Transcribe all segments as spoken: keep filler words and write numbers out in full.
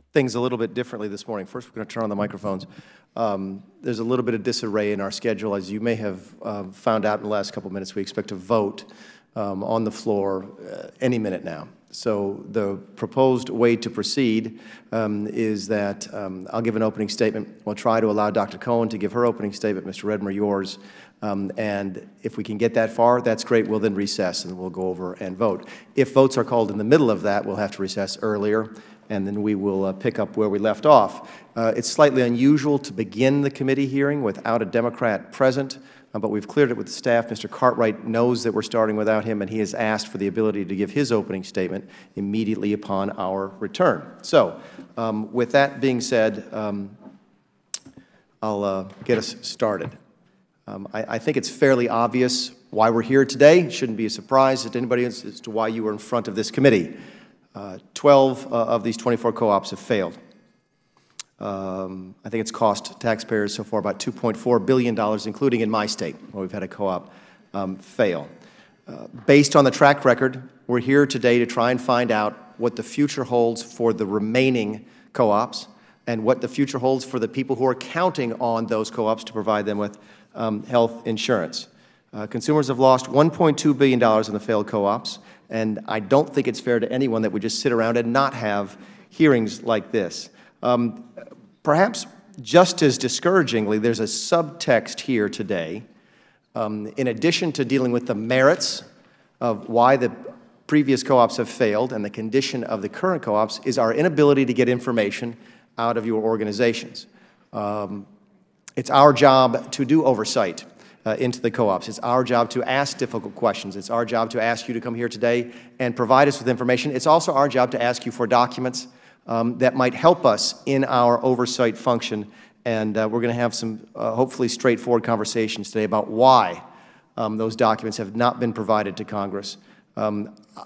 things a little bit differently this morning. First, we're going to turn on the microphones. Um, there's a little bit of disarray in our schedule. As you may have uh, found out in the last couple of minutes, we expect to vote um, on the floor uh, any minute now. So the proposed way to proceed um, is that um, I'll give an opening statement. We'll try to allow Doctor Cohen to give her opening statement, Mister Redmer yours, um, and if we can get that far, that's great. We'll then recess and we'll go over and vote. If votes are called in the middle of that, we'll have to recess earlier, and then we will uh, pick up where we left off. Uh, it's slightly unusual to begin the committee hearing without a Democrat present, uh, but we've cleared it with the staff. Mister Cartwright knows that we're starting without him, and he has asked for the ability to give his opening statement immediately upon our return. So, um, with that being said, um, I'll uh, get us started. Um, I, I think it's fairly obvious why we're here today. It shouldn't be a surprise to anybody as, as to why you were in front of this committee. Uh, twelve uh, of these twenty-four co-ops have failed. Um, I think it's cost taxpayers so far about two point four billion dollars, including in my state, where we've had a co-op um, fail. Uh, based on the track record, we're here today to try and find out what the future holds for the remaining co-ops and what the future holds for the people who are counting on those co-ops to provide them with um, health insurance. Uh, consumers have lost one point two billion dollars in the failed co-ops, and I don't think it's fair to anyone that we just sit around and not have hearings like this. Um, perhaps just as discouragingly, there's a subtext here today. Um, in addition to dealing with the merits of why the previous co-ops have failed and the condition of the current co-ops, is our inability to get information out of your organizations. Um, it's our job to do oversight Uh, into the co-ops. It's our job to ask difficult questions. It's our job to ask you to come here today and provide us with information. It's also our job to ask you for documents um, that might help us in our oversight function. And uh, we're going to have some uh, hopefully straightforward conversations today about why um, those documents have not been provided to Congress. Um,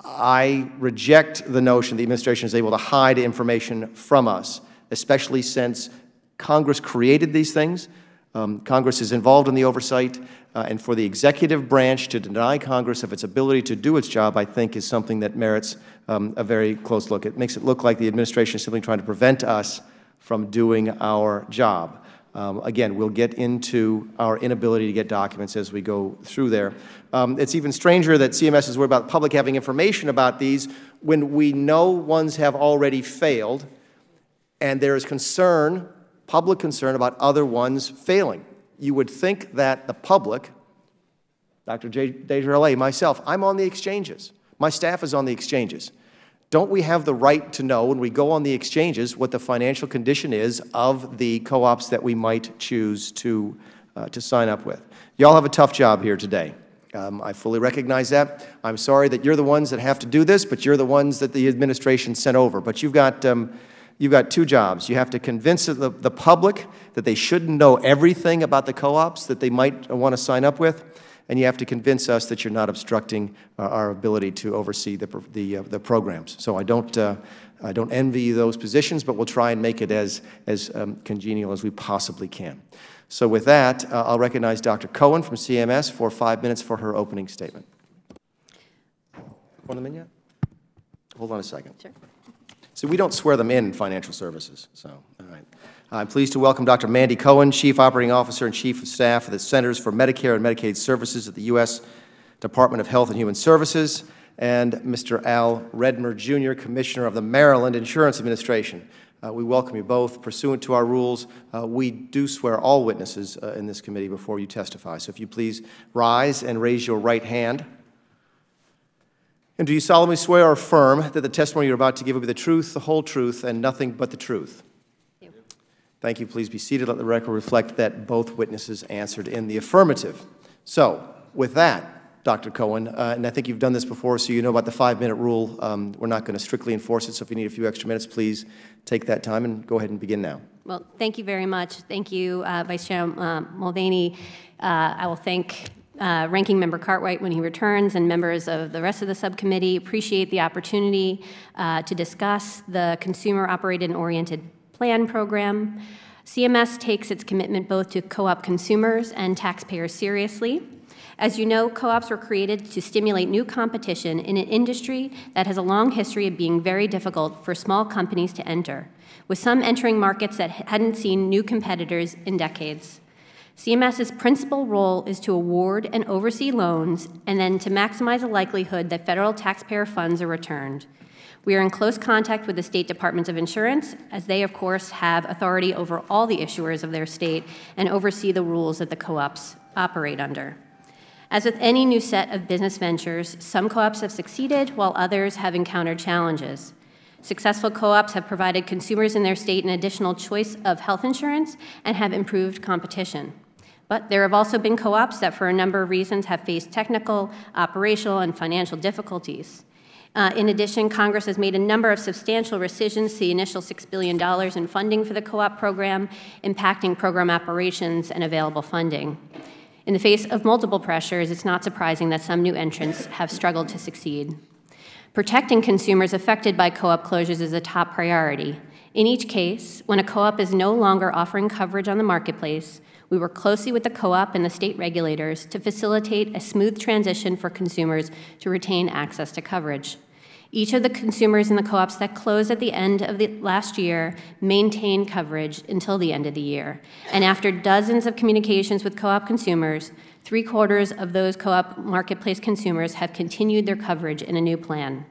I reject the notion the administration is able to hide information from us, especially since Congress created these things. Um, Congress is involved in the oversight, uh, and for the executive branch to deny Congress of its ability to do its job, I think, is something that merits um, a very close look. It makes it look like the administration is simply trying to prevent us from doing our job. Um, again, we'll get into our inability to get documents as we go through there. Um, it's even stranger that C M S is worried about the public having information about these when we know ones have already failed, and there is concern, public concern, about other ones failing. You would think that the public, Doctor Desjarlais, myself, I'm on the exchanges. My staff is on the exchanges. Don't we have the right to know when we go on the exchanges what the financial condition is of the co-ops that we might choose to, uh, to sign up with? You all have a tough job here today. Um, I fully recognize that. I'm sorry that you're the ones that have to do this, but you're the ones that the administration sent over. But you've got um, You've got two jobs. You have to convince the, the public that they shouldn't know everything about the co-ops that they might want to sign up with, and you have to convince us that you're not obstructing uh, our ability to oversee the, the, uh, the programs. So I don't, uh, I don't envy those positions, but we'll try and make it as, as um, congenial as we possibly can. So with that, uh, I'll recognize Doctor Cohen from C M S for five minutes for her opening statement. Want them in yet? Hold on a second. Sure. So we don't swear them in financial services. So, all right. I'm pleased to welcome Doctor Mandy Cohen, Chief Operating Officer and Chief of Staff of the Centers for Medicare and Medicaid Services at the U S Department of Health and Human Services, and Mister Al Redmer, Junior Commissioner of the Maryland Insurance Administration. Uh, we welcome you both. Pursuant to our rules, uh, we do swear all witnesses uh, in this committee before you testify. So if you please rise and raise your right hand. And do you solemnly swear or affirm that the testimony you're about to give will be the truth, the whole truth, and nothing but the truth? Thank you. Thank you. Please be seated. Let the record reflect that both witnesses answered in the affirmative. So, with that, Doctor Cohen, uh, and I think you've done this before, so you know about the five-minute rule. Um, we're not going to strictly enforce it, so if you need a few extra minutes, please take that time and go ahead and begin now. Well, thank you very much. Thank you, uh, Vice Chair uh, Mulvaney. Uh, I will thank Uh, Ranking Member Cartwright when he returns, and members of the rest of the subcommittee. Appreciate the opportunity uh, to discuss the Consumer Operated and Oriented Plan Program. C M S takes its commitment both to co-op consumers and taxpayers seriously. As you know, co-ops were created to stimulate new competition in an industry that has a long history of being very difficult for small companies to enter, with some entering markets that hadn't seen new competitors in decades. CMS's principal role is to award and oversee loans and then to maximize the likelihood that federal taxpayer funds are returned. We are in close contact with the state departments of insurance, as they, of course, have authority over all the issuers of their state and oversee the rules that the co-ops operate under. As with any new set of business ventures, some co-ops have succeeded while others have encountered challenges. Successful co-ops have provided consumers in their state an additional choice of health insurance and have improved competition. But there have also been co-ops that, for a number of reasons, have faced technical, operational, and financial difficulties. Uh, in addition, Congress has made a number of substantial rescissions to the initial six billion dollars in funding for the co-op program, impacting program operations and available funding. In the face of multiple pressures, it's not surprising that some new entrants have struggled to succeed. Protecting consumers affected by co-op closures is a top priority. In each case, when a co-op is no longer offering coverage on the marketplace, we work closely with the co-op and the state regulators to facilitate a smooth transition for consumers to retain access to coverage. Each of the consumers in the co-ops that closed at the end of the last year maintained coverage until the end of the year. And after dozens of communications with co-op consumers, three quarters of those co-op marketplace consumers have continued their coverage in a new plan.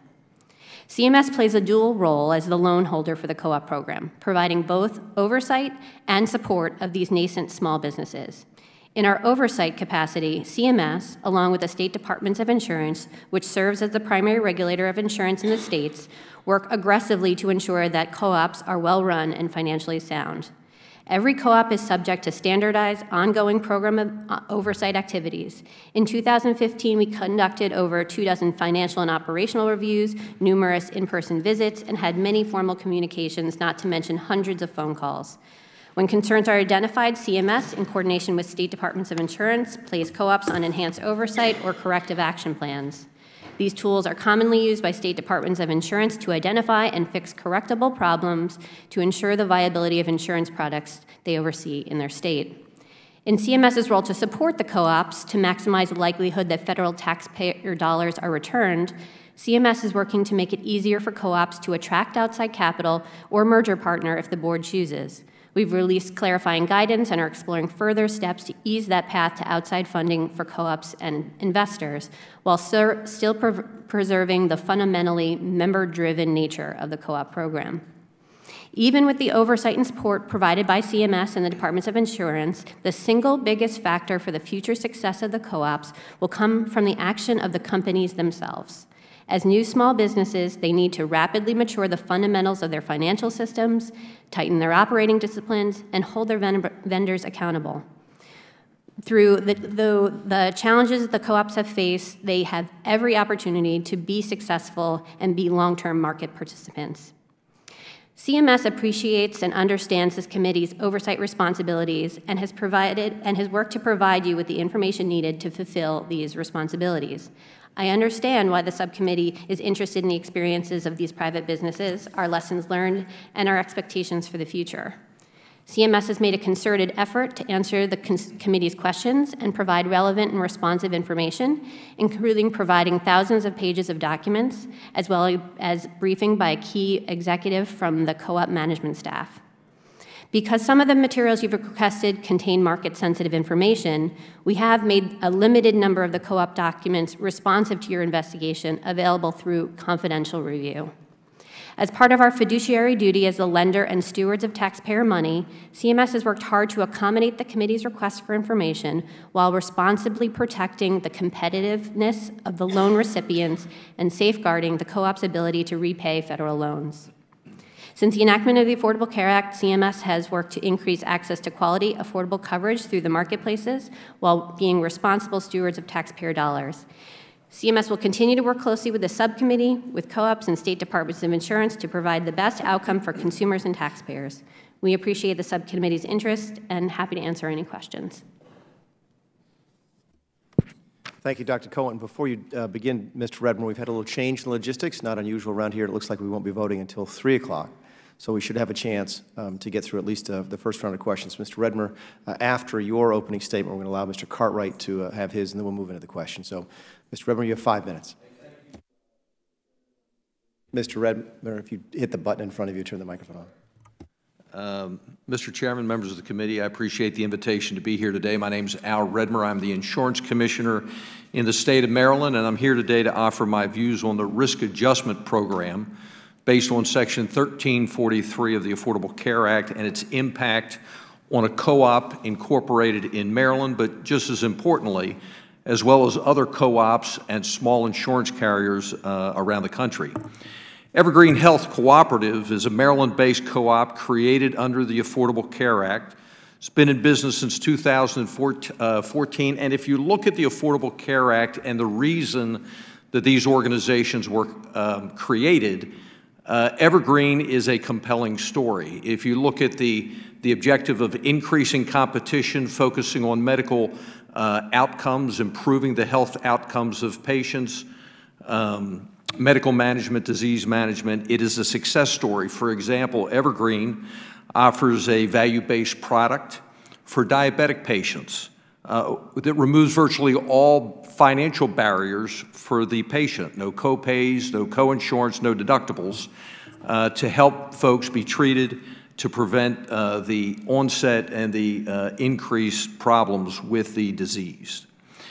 C M S plays a dual role as the loan holder for the co-op program, providing both oversight and support of these nascent small businesses. In our oversight capacity, C M S, along with the state departments of insurance, which serves as the primary regulator of insurance in the states, work aggressively to ensure that co-ops are well-run and financially sound. Every co-op is subject to standardized, ongoing program oversight activities. In two thousand fifteen, we conducted over two dozen financial and operational reviews, numerous in-person visits, and had many formal communications, not to mention hundreds of phone calls. When concerns are identified, C M S, in coordination with state departments of insurance, place co-ops on enhanced oversight or corrective action plans. These tools are commonly used by state departments of insurance to identify and fix correctable problems to ensure the viability of insurance products they oversee in their state. In C M S's role to support the co-ops to maximize the likelihood that federal taxpayer dollars are returned, C M S is working to make it easier for co-ops to attract outside capital or merger partner if the board chooses. We've released clarifying guidance and are exploring further steps to ease that path to outside funding for co-ops and investors, while still pre preserving the fundamentally member-driven nature of the co-op program. Even with the oversight and support provided by C M S and the Departments of Insurance, the single biggest factor for the future success of the co-ops will come from the action of the companies themselves. As new small businesses, they need to rapidly mature the fundamentals of their financial systems, tighten their operating disciplines, and hold their vendors accountable. Through the, the, the challenges the co-ops have faced, they have every opportunity to be successful and be long-term market participants. C M S appreciates and understands this committee's oversight responsibilities and has provided and has worked to provide you with the information needed to fulfill these responsibilities. I understand why the subcommittee is interested in the experiences of these private businesses, our lessons learned, and our expectations for the future. C M S has made a concerted effort to answer the committee's questions and provide relevant and responsive information, including providing thousands of pages of documents, as well as briefing by a key executive from the co-op management staff. Because some of the materials you've requested contain market-sensitive information, we have made a limited number of the co-op documents responsive to your investigation available through confidential review. As part of our fiduciary duty as the lender and stewards of taxpayer money, C M S has worked hard to accommodate the committee's request for information while responsibly protecting the competitiveness of the loan recipients and safeguarding the co-op's ability to repay federal loans. Since the enactment of the Affordable Care Act, C M S has worked to increase access to quality, affordable coverage through the marketplaces while being responsible stewards of taxpayer dollars. C M S will continue to work closely with the subcommittee, with co-ops and state departments of insurance to provide the best outcome for consumers and taxpayers. We appreciate the subcommittee's interest and happy to answer any questions. Thank you, Doctor Cohen. Before you uh, begin, Mister Redmore, we've had a little change in logistics, not unusual around here. It looks like we won't be voting until three o'clock. So we should have a chance um, to get through at least uh, the first round of questions. Mister Redmer, uh, after your opening statement, we're going to allow Mister Cartwright to uh, have his, and then we'll move into the question. So, Mister Redmer, you have five minutes. Mister Redmer, if you hit the button in front of you, turn the microphone on. Um, Mister Chairman, members of the committee, I appreciate the invitation to be here today. My name is Al Redmer. I'm the Insurance Commissioner in the state of Maryland, and I'm here today to offer my views on the Risk Adjustment Program based on Section thirteen forty-three of the Affordable Care Act and its impact on a co-op incorporated in Maryland, but just as importantly, as well as other co-ops and small insurance carriers uh, around the country. Evergreen Health Cooperative is a Maryland-based co-op created under the Affordable Care Act. It's been in business since two thousand fourteen, and if you look at the Affordable Care Act and the reason that these organizations were um, created, uh, Evergreen is a compelling story. If you look at the, the objective of increasing competition, focusing on medical uh, outcomes, improving the health outcomes of patients, um, medical management, disease management, it is a success story. For example, Evergreen offers a value-based product for diabetic patients uh, that removes virtually all financial barriers for the patient. No co-pays, no co-insurance, no deductibles, uh, to help folks be treated to prevent uh, the onset and the uh, increased problems with the disease.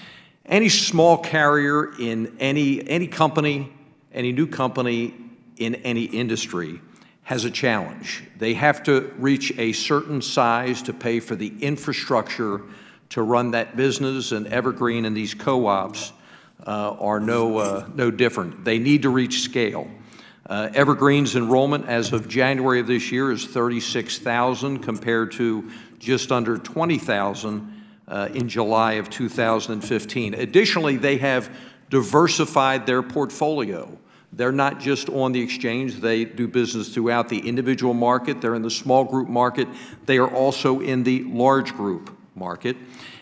Any small carrier in any, any company, any new company in any industry has a challenge. They have to reach a certain size to pay for the infrastructure to run that business, and Evergreen and these co-ops uh, are no, uh, no different. They need to reach scale. Uh, Evergreen's enrollment as of January of this year is thirty-six thousand compared to just under twenty thousand uh, in July of two thousand fifteen. Additionally, they have diversified their portfolio. They're not just on the exchange. They do business throughout the individual market. They're in the small group market. They are also in the large group market.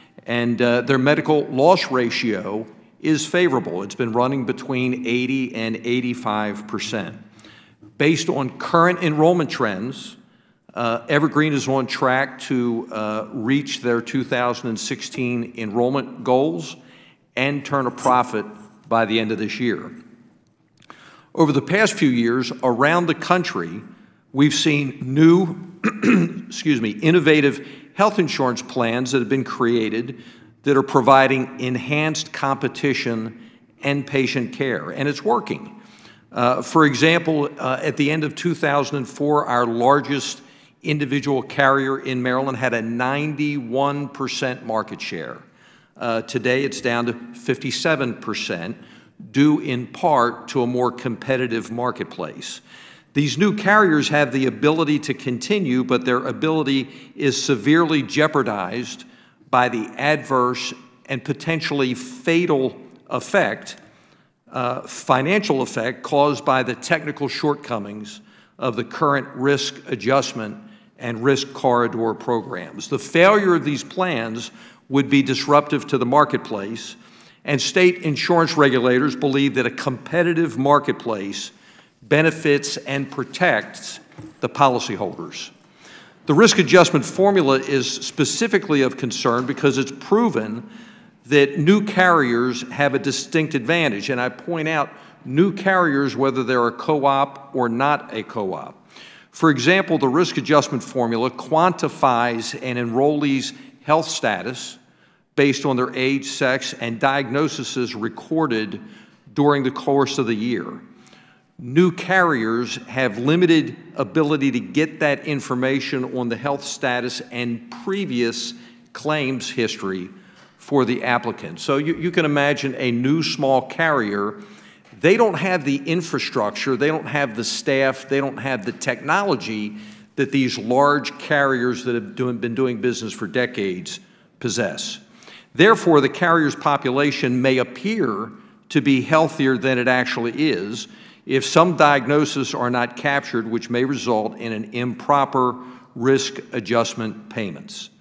And uh, their medical loss ratio is favorable. It's been running between eighty and eighty-five percent. Based on current enrollment trends, uh, Evergreen is on track to uh, reach their two thousand sixteen enrollment goals and turn a profit by the end of this year. Over the past few years, around the country, we've seen new, excuse me, innovative health insurance plans that have been created that are providing enhanced competition and patient care, and it's working. Uh, for example, uh, at the end of two thousand four, our largest individual carrier in Maryland had a ninety-one percent market share. Uh, today, it's down to fifty-seven percent. Due in part to a more competitive marketplace. These new carriers have the ability to continue, but their ability is severely jeopardized by the adverse and potentially fatal effect, uh, financial effect caused by the technical shortcomings of the current risk adjustment and risk corridor programs. The failure of these plans would be disruptive to the marketplace, and state insurance regulators believe that a competitive marketplace benefits and protects the policyholders. The risk adjustment formula is specifically of concern because it's proven that new carriers have a distinct advantage. And I point out new carriers, whether they're a co-op or not a co-op. For example, the risk adjustment formula quantifies an enrollee's health status based on their age, sex, and diagnoses recorded during the course of the year. New carriers have limited ability to get that information on the health status and previous claims history for the applicant. So you, you can imagine a new small carrier, they don't have the infrastructure, they don't have the staff, they don't have the technology that these large carriers that have doing, been doing business for decades possess. Therefore, the carrier's population may appear to be healthier than it actually is if some diagnoses are not captured, which may result in an improper risk adjustment payments.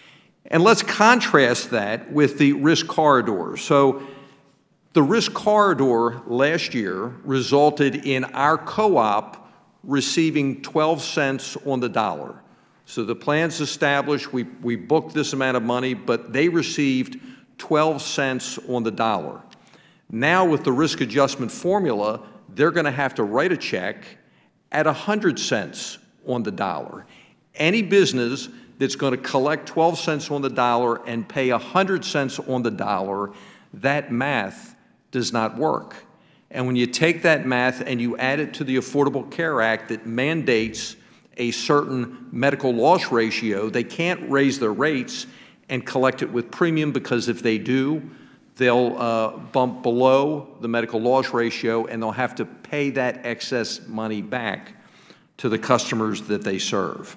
And let's contrast that with the risk corridor. So the risk corridor last year resulted in our co-op receiving twelve cents on the dollar. So the plan's established, we, we booked this amount of money, but they received twelve cents on the dollar. Now with the risk adjustment formula, they're going to have to write a check at one hundred cents on the dollar. Any business that's going to collect twelve cents on the dollar and pay one hundred cents on the dollar, that math does not work. And when you take that math and you add it to the Affordable Care Act that mandates a certain medical loss ratio, they can't raise their rates and collect it with premium, because if they do, they'll uh, bump below the medical loss ratio and they'll have to pay that excess money back to the customers that they serve.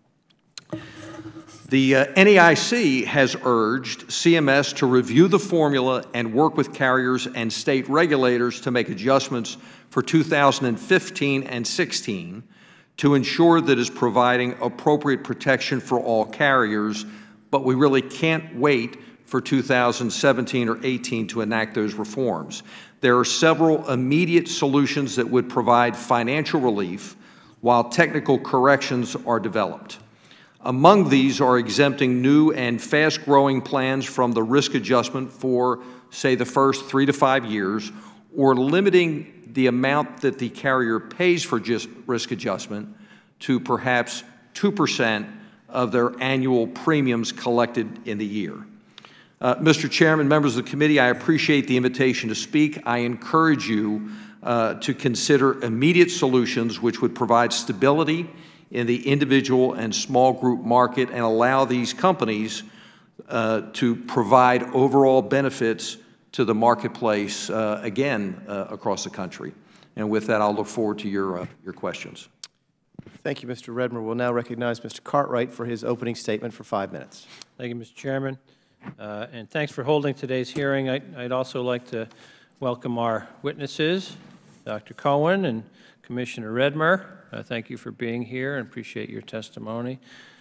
The uh, N A I C has urged C M S to review the formula and work with carriers and state regulators to make adjustments for two thousand fifteen and sixteen to ensure that it's providing appropriate protection for all carriers, but we really can't wait for two thousand seventeen or eighteen to enact those reforms. There are several immediate solutions that would provide financial relief while technical corrections are developed. Among these are exempting new and fast-growing plans from the risk adjustment for, say, the first three to five years, or limiting the amount that the carrier pays for just risk adjustment to perhaps two percent of their annual premiums collected in the year. Uh, Mister Chairman, members of the committee, I appreciate the invitation to speak. I encourage you uh, to consider immediate solutions which would provide stability in the individual and small group market and allow these companies uh, to provide overall benefits to the marketplace, uh, again, uh, across the country. And with that, I'll look forward to your, uh, your questions. Thank you, Mister Redmer. We'll now recognize Mister Cartwright for his opening statement for five minutes. Thank you, Mister Chairman. Uh, and thanks for holding today's hearing. I, I'd also like to welcome our witnesses, Doctor Cohen and Commissioner Redmer. Uh, thank you for being here and appreciate your testimony.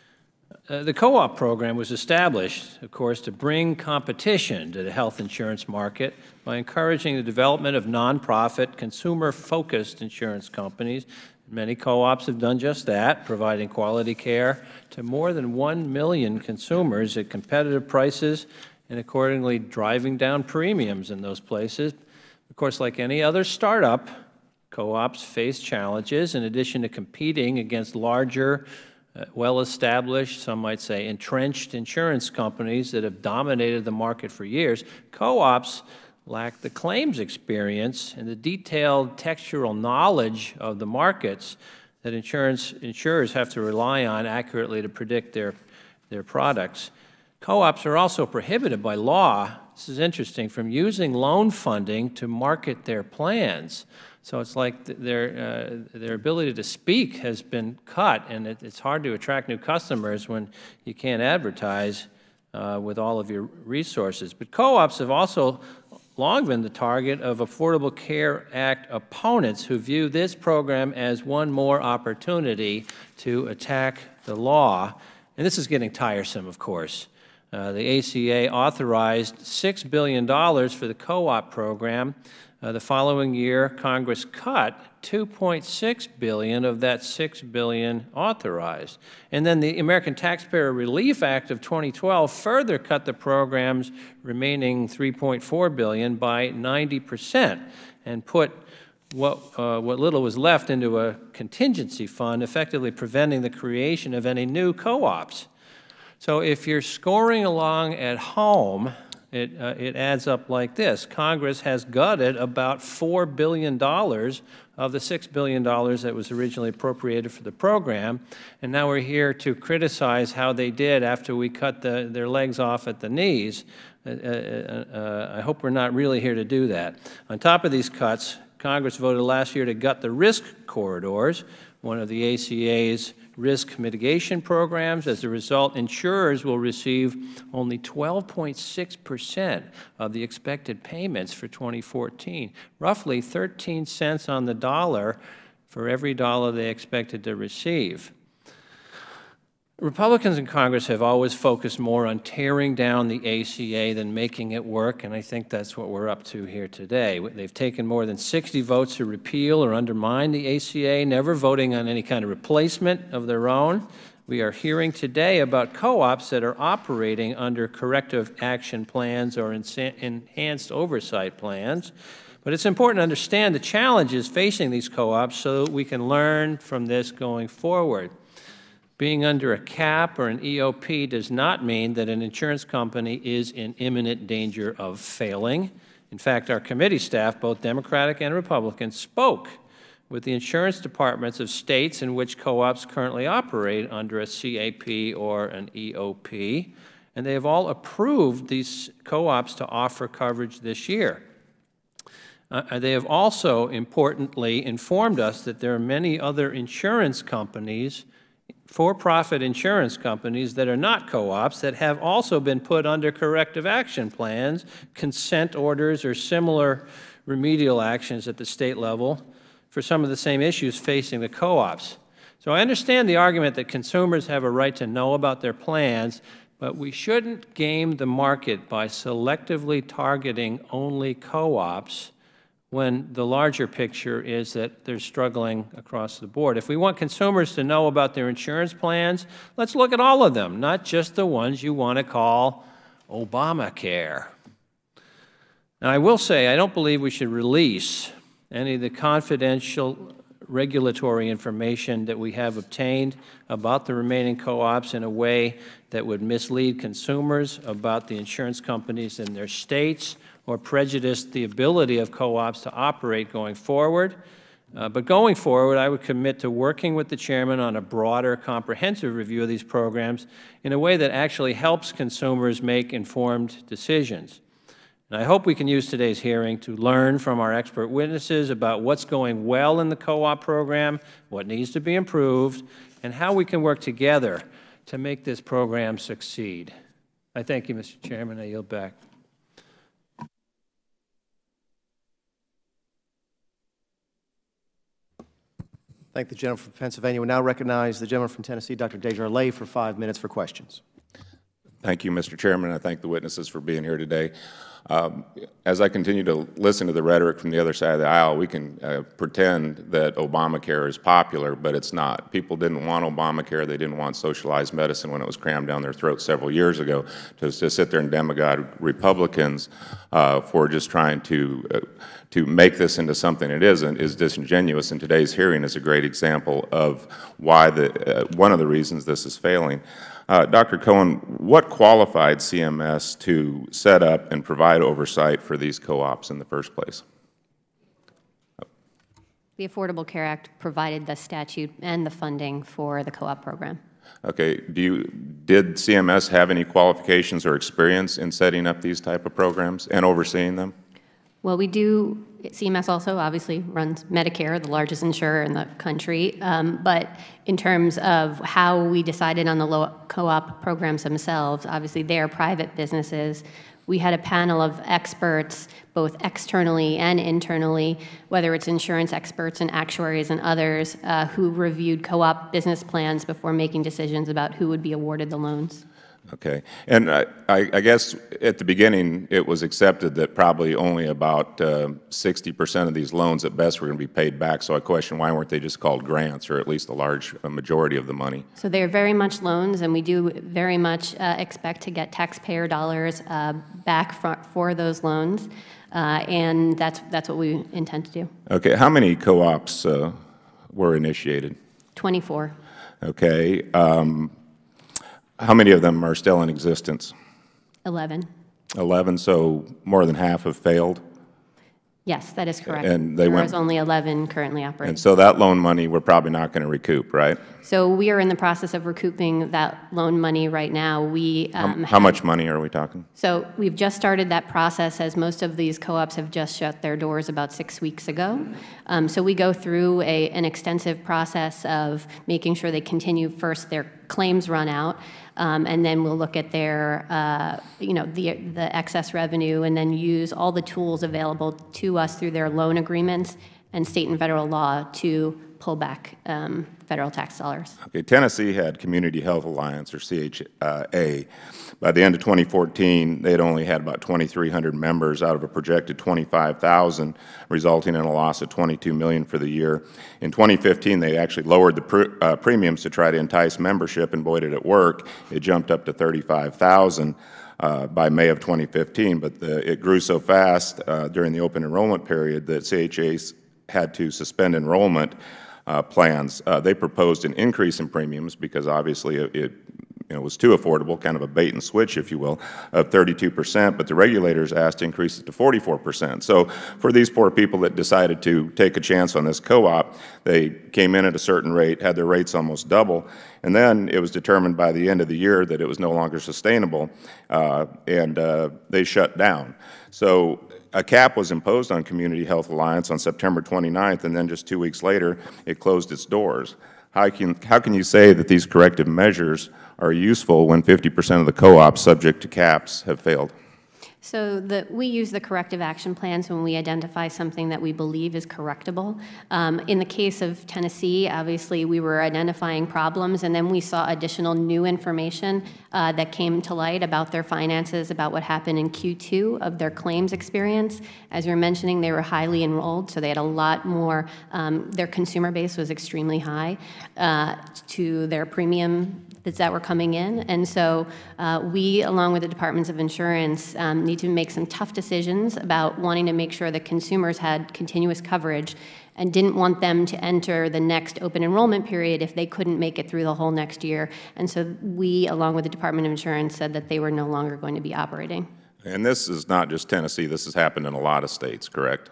Uh, the co-op program was established, of course, to bring competition to the health insurance market by encouraging the development of nonprofit, consumer-focused insurance companies. Many co-ops have done just that, providing quality care to more than one million consumers at competitive prices and accordingly driving down premiums in those places. Of course, like any other startup, co-ops face challenges in addition to competing against larger, uh, well-established, some might say entrenched insurance companies that have dominated the market for years. Co-ops lack the claims experience and the detailed textural knowledge of the markets that insurance insurers have to rely on accurately to predict their, their products. Co-ops are also prohibited by law, this is interesting, from using loan funding to market their plans. So it's like their, uh, their ability to speak has been cut, and it, it's hard to attract new customers when you can't advertise uh, with all of your resources. But co-ops have also long been the target of Affordable Care Act opponents who view this program as one more opportunity to attack the law. And this is getting tiresome, of course. Uh, the A C A authorized six billion dollars for the co-op program. Uh, the following year, Congress cut two point six billion dollars of that six billion dollars authorized. And then the American Taxpayer Relief Act of twenty twelve further cut the program's remaining three point four billion dollars by ninety percent and put what, uh, what little was left into a contingency fund, effectively preventing the creation of any new co-ops. So if you're scoring along at home, It, uh, it adds up like this. Congress has gutted about four billion dollars of the six billion dollars that was originally appropriated for the program, and now we're here to criticize how they did after we cut the, their legs off at the knees. Uh, uh, uh, I hope we're not really here to do that. On top of these cuts, Congress voted last year to gut the risk corridors, one of the A C A's risk mitigation programs. As a result, insurers will receive only twelve point six percent of the expected payments for twenty fourteen, roughly thirteen cents on the dollar for every dollar they expected to receive. Republicans in Congress have always focused more on tearing down the A C A than making it work, and I think that's what we're up to here today. They've taken more than sixty votes to repeal or undermine the A C A, never voting on any kind of replacement of their own. We are hearing today about co-ops that are operating under corrective action plans or enhanced oversight plans. But it's important to understand the challenges facing these co-ops so that we can learn from this going forward. Being under a cap or an E O P does not mean that an insurance company is in imminent danger of failing. In fact, our committee staff, both Democratic and Republican, spoke with the insurance departments of states in which co-ops currently operate under a C A P or an E O P, and they have all approved these co-ops to offer coverage this year. Uh, they have also, importantly, informed us that there are many other insurance companies, for-profit insurance companies that are not co-ops that have also been put under corrective action plans, consent orders, or similar remedial actions at the state level for some of the same issues facing the co-ops. So I understand the argument that consumers have a right to know about their plans, but we shouldn't game the market by selectively targeting only co-ops when the larger picture is that they're struggling across the board. If we want consumers to know about their insurance plans, let's look at all of them, not just the ones you want to call Obamacare. Now, I will say I don't believe we should release any of the confidential regulatory information that we have obtained about the remaining co-ops in a way that would mislead consumers about the insurance companies in their states or prejudice the ability of co-ops to operate going forward. Uh, but going forward, I would commit to working with the chairman on a broader, comprehensive review of these programs in a way that actually helps consumers make informed decisions. And I hope we can use today's hearing to learn from our expert witnesses about what's going well in the co-op program, what needs to be improved, and how we can work together to make this program succeed. I thank you, Mister Chairman. I yield back. Thank the gentleman from Pennsylvania. We now recognize the gentleman from Tennessee, Doctor Desjardins, for five minutes for questions. Thank you, Mister Chairman. I thank the witnesses for being here today. Um, as I continue to listen to the rhetoric from the other side of the aisle, we can uh, pretend that Obamacare is popular, but it's not. People didn't want Obamacare. They didn't want socialized medicine when it was crammed down their throats several years ago. To, to sit there and demagogue Republicans uh, for just trying to uh, to make this into something it isn't is disingenuous, and today's hearing is a great example of why the uh, one of the reasons this is failing. Uh, Doctor Cohen, what qualified C M S to set up and provide oversight for these co-ops in the first place? The Affordable Care Act provided the statute and the funding for the co-op program. Okay. Do you, did C M S have any qualifications or experience in setting up these type of programs and overseeing them? Well, we do, C M S also obviously runs Medicare, the largest insurer in the country, um, but in terms of how we decided on the co-op programs themselves, obviously they're private businesses. We had a panel of experts, both externally and internally, whether it's insurance experts and actuaries and others, uh, who reviewed co-op business plans before making decisions about who would be awarded the loans. Okay. And I, I guess at the beginning it was accepted that probably only about uh, sixty percent of these loans at best were going to be paid back. So I question why weren't they just called grants, or at least a large a majority of the money? So they're very much loans, and we do very much uh, expect to get taxpayer dollars uh, back for, for those loans. Uh, and that's, that's what we intend to do. Okay. How many co-ops uh, were initiated? twenty-four. Okay. Um, How many of them are still in existence? eleven. eleven, so more than half have failed? Yes, that is correct. And they there went, is only eleven currently operating. And so that loan money we're probably not going to recoup, right? So we are in the process of recouping that loan money right now. We um, How, how much money are we talking? So we've just started that process, as most of these co-ops have just shut their doors about six weeks ago. Um, so we go through a, an extensive process of making sure they continue first their claims run out, um, and then we'll look at their, uh, you know, the, the excess revenue, and then use all the tools available to us through their loan agreements and state and federal law to pull back um, federal tax dollars. Okay, Tennessee had Community Health Alliance, or C H A. By the end of twenty fourteen, they had only had about twenty-three hundred members out of a projected twenty-five thousand, resulting in a loss of twenty-two million dollars for the year. In twenty fifteen, they actually lowered the pr uh, premiums to try to entice membership, and boy, did it work. It jumped up to thirty-five thousand. Uh, by May of twenty fifteen, but the, it grew so fast uh, during the open enrollment period that C H A had to suspend enrollment uh, plans. Uh, they proposed an increase in premiums because obviously it, it you know, was too affordable, kind of a bait and switch, if you will, of thirty-two percent, but the regulators asked to increase it to forty-four percent. So for these poor people that decided to take a chance on this co-op, they came in at a certain rate, had their rates almost double, and then it was determined by the end of the year that it was no longer sustainable, uh, and uh, they shut down. So a cap was imposed on Community Health Alliance on September twenty-ninth, and then just two weeks later, it closed its doors. How can, how can you say that these corrective measures are useful when fifty percent of the co-ops subject to caps have failed? So the, we use the corrective action plans when we identify something that we believe is correctable. Um, in the case of Tennessee, obviously we were identifying problems, and then we saw additional new information uh, that came to light about their finances, about what happened in Q two of their claims experience. As you're mentioning, they were highly enrolled, so they had a lot more, um, their consumer base was extremely high uh, to their premium that were coming in. And so uh, we, along with the Departments of Insurance, um, need to make some tough decisions about wanting to make sure that consumers had continuous coverage and didn't want them to enter the next open enrollment period if they couldn't make it through the whole next year. And so we, along with the Department of Insurance, said that they were no longer going to be operating. And this is not just Tennessee. This has happened in a lot of states, correct?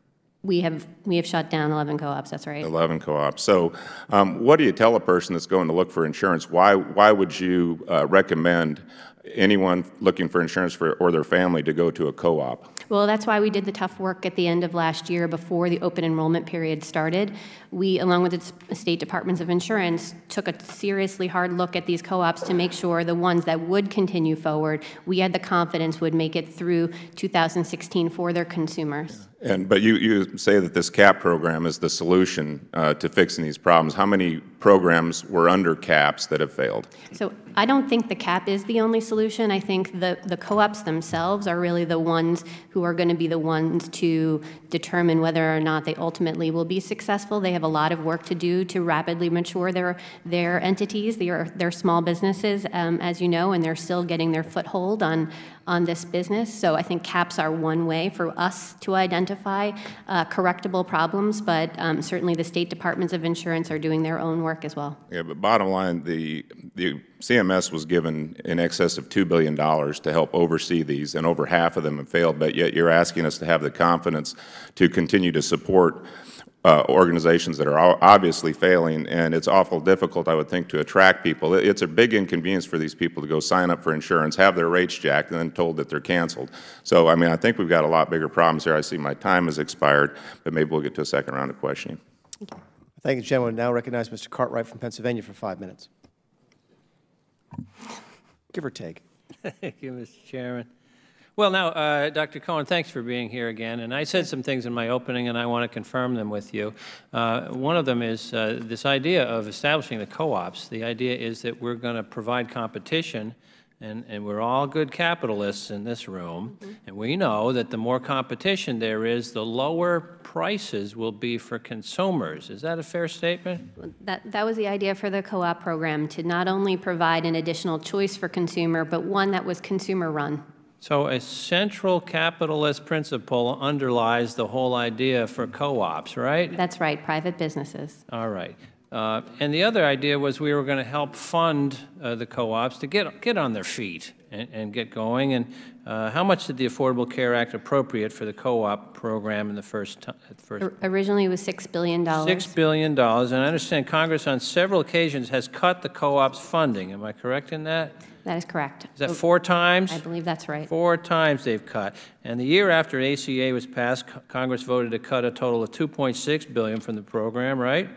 We have, we have shut down eleven co-ops, that's right. eleven co-ops. So um, what do you tell a person that's going to look for insurance? Why, why would you uh, recommend anyone looking for insurance for, or their family to go to a co-op? Well, that's why we did the tough work at the end of last year before the open enrollment period started. We, along with the state departments of insurance, took a seriously hard look at these co-ops to make sure the ones that would continue forward, we had the confidence would make it through two thousand sixteen for their consumers. And, but you, you say that this CAP program is the solution uh, to fixing these problems. How many programs were under caps that have failed? So I don't think the cap is the only solution. I think the, the co-ops themselves are really the ones who are going to be the ones to determine whether or not they ultimately will be successful. They have a lot of work to do to rapidly mature their, their entities. They are, they're small businesses, um, as you know, and they're still getting their foothold on, on this business. So I think caps are one way for us to identify uh, correctable problems, but um, certainly the state departments of insurance are doing their own work as well. Yeah, but bottom line, the, the C M S was given in excess of two billion dollars to help oversee these, and over half of them have failed, but yet you're asking us to have the confidence to continue to support Uh, organizations that are obviously failing, and it's awful difficult, I would think, to attract people. It's a big inconvenience for these people to go sign up for insurance, have their rates jacked, and then told that they're canceled. So, I mean, I think we've got a lot bigger problems here. I see my time has expired, but maybe we'll get to a second round of questioning. Thank you. Thank you, gentlemen. Now recognize Mister Cartwright from Pennsylvania for five minutes. Give or take. Thank you, Mister Chairman. Well, now, uh, Doctor Cohen, thanks for being here again. And I said some things in my opening, and I want to confirm them with you. Uh, one of them is uh, this idea of establishing the co-ops. The idea is that we're going to provide competition, and, and we're all good capitalists in this room, mm-hmm. and we know that the more competition there is, the lower prices will be for consumers. Is that a fair statement? That, that was the idea for the co-op program, to not only provide an additional choice for consumer, but one that was consumer-run. So a central capitalist principle underlies the whole idea for co-ops, right? That's right, private businesses. All right. Uh, and the other idea was we were going to help fund uh, the co-ops to get, get on their feet and, and get going. And uh, how much did the Affordable Care Act appropriate for the co-op program in the first time? First Originally it was six billion dollars. six billion dollars. And I understand Congress on several occasions has cut the co-ops funding. Am I correct in that? That is correct. Is that four times? I believe that's right. Four times they've cut. And the year after A C A was passed, Congress voted to cut a total of two point six billion dollars from the program, right?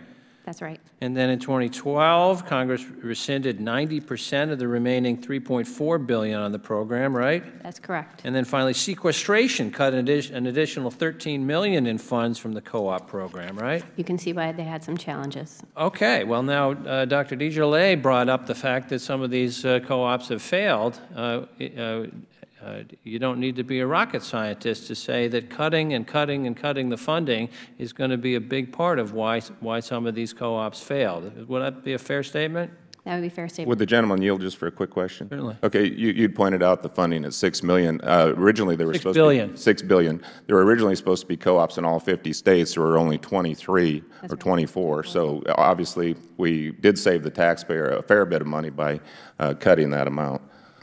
That's right. And then in twenty twelve, Congress rescinded ninety percent of the remaining three point four billion dollars on the program, right? That's correct. And then finally, sequestration cut an, addi an additional thirteen million dollars in funds from the co-op program, right? You can see why they had some challenges. Okay, well now, uh, Doctor DeJoly brought up the fact that some of these uh, co-ops have failed. Uh, uh, Uh, you don't need to be a rocket scientist to say that cutting and cutting and cutting the funding is going to be a big part of why, why some of these co-ops failed. Would that be a fair statement? That would be a fair statement. Would the gentleman yield just for a quick question? Certainly. Okay, you, you'd pointed out the funding at six million. Uh, originally, there were Six supposed billion. to be six billion. There were originally supposed to be co-ops in all fifty states. There were only twenty-three That's or right. twenty-four. So obviously, we did save the taxpayer a fair bit of money by uh, cutting that amount.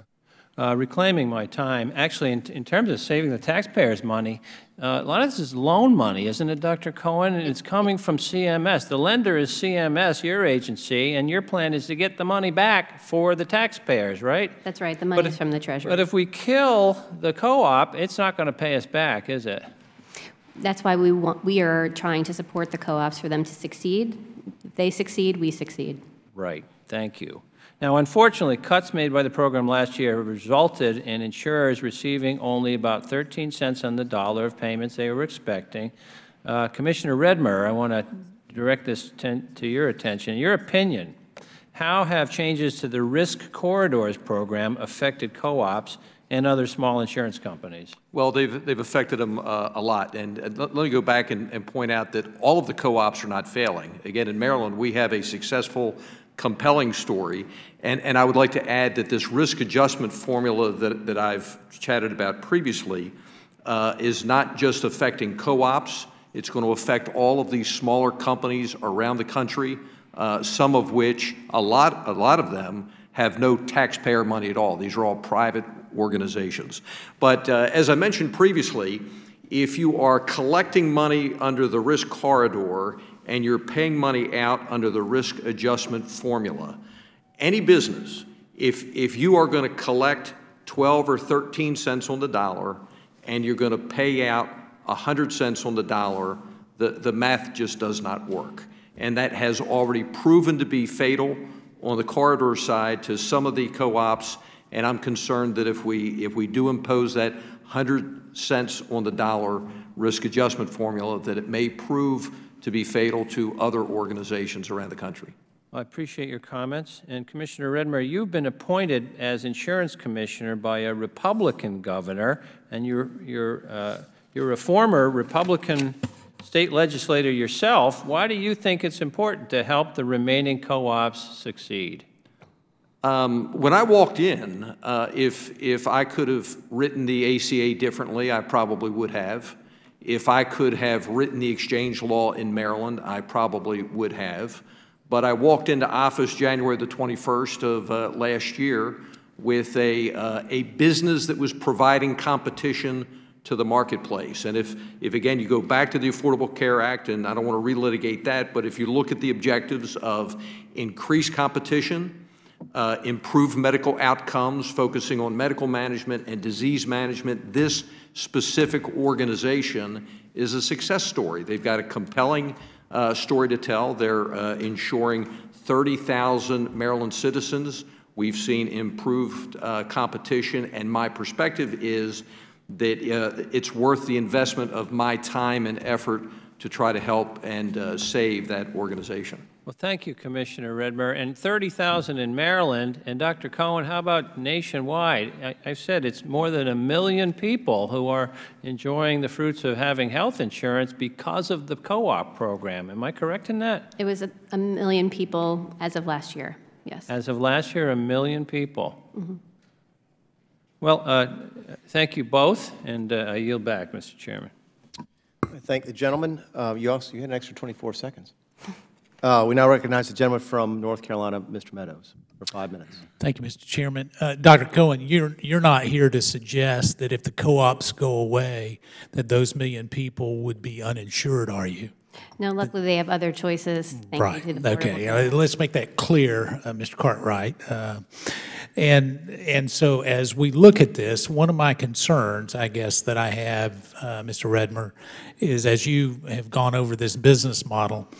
Uh, reclaiming my time, actually, in, in terms of saving the taxpayers' money, uh, a lot of this is loan money, isn't it, Doctor Cohen? And it's coming from C M S. The lender is C M S, your agency, and your plan is to get the money back for the taxpayers, right? That's right. The money But is if- from the Treasury. But if we kill the co-op, it's not going to pay us back, is it? That's why we want, we are trying to support the co-ops for them to succeed. If they succeed, we succeed. Right. Thank you. Now, unfortunately, cuts made by the program last year have resulted in insurers receiving only about thirteen cents on the dollar of payments they were expecting. Uh, Commissioner Redmer, I want to direct this ten to your attention. In your opinion, how have changes to the Risk Corridors program affected co-ops and other small insurance companies? Well, they've, they've affected them uh, a lot. And, and let, let me go back and, and point out that all of the co-ops are not failing. Again, in Maryland, we have a successful, compelling story. And, and I would like to add that this risk adjustment formula that, that I've chatted about previously uh, is not just affecting co-ops. It's going to affect all of these smaller companies around the country, uh, some of which, a lot, a lot of them, have no taxpayer money at all. These are all private organizations. But uh, as I mentioned previously, if you are collecting money under the risk corridor and you're paying money out under the risk adjustment formula, any business, if, if you are going to collect twelve or thirteen cents on the dollar and you're going to pay out one hundred cents on the dollar, the, the math just does not work. And that has already proven to be fatal on the corridor side to some of the co-ops, and I'm concerned that if we, if we do impose that one hundred cents on the dollar risk adjustment formula, that it may prove to be fatal to other organizations around the country. I appreciate your comments. And Commissioner Redmer, you've been appointed as insurance commissioner by a Republican governor, and you're, you're, uh, you're a former Republican state legislator yourself. Why do you think it's important to help the remaining co-ops succeed? Um, when I walked in, uh, if, if I could have written the A C A differently, I probably would have. If I could have written the exchange law in Maryland, I probably would have. But I walked into office January the twenty-first of uh, last year with a, uh, a business that was providing competition to the marketplace. And if, if, again, you go back to the Affordable Care Act, and I don't want to relitigate that, but if you look at the objectives of increased competition, uh, improved medical outcomes, focusing on medical management and disease management, this specific organization is a success story. They've got a compelling uh, story to tell. They're uh, insuring thirty thousand Maryland citizens. We've seen improved uh, competition, and my perspective is that uh, it's worth the investment of my time and effort to try to help and uh, save that organization. Well, thank you, Commissioner Redmer. And thirty thousand in Maryland. And Doctor Cohen, how about nationwide? I, I've said it's more than a million people who are enjoying the fruits of having health insurance because of the co-op program. Am I correct in that? It was a, a million people as of last year, yes. As of last year, a million people. Mm-hmm. Well, uh, thank you both, and uh, I yield back, Mister Chairman. I thank the gentleman. Uh, you also you had an extra twenty-four seconds. Uh, we now recognize the gentleman from North Carolina, Mister Meadows, for five minutes. Thank you, Mister Chairman. Uh, Doctor Cohen, you're, you're not here to suggest that if the co-ops go away, that those million people would be uninsured, are you? No, luckily they have other choices. Thank Right. you to the Okay. Affordable Uh, let's make that clear, uh, Mister Cartwright. Uh, and and so as we look at this, one of my concerns, I guess, that I have, uh, Mister Redmer, is as you have gone over this business model,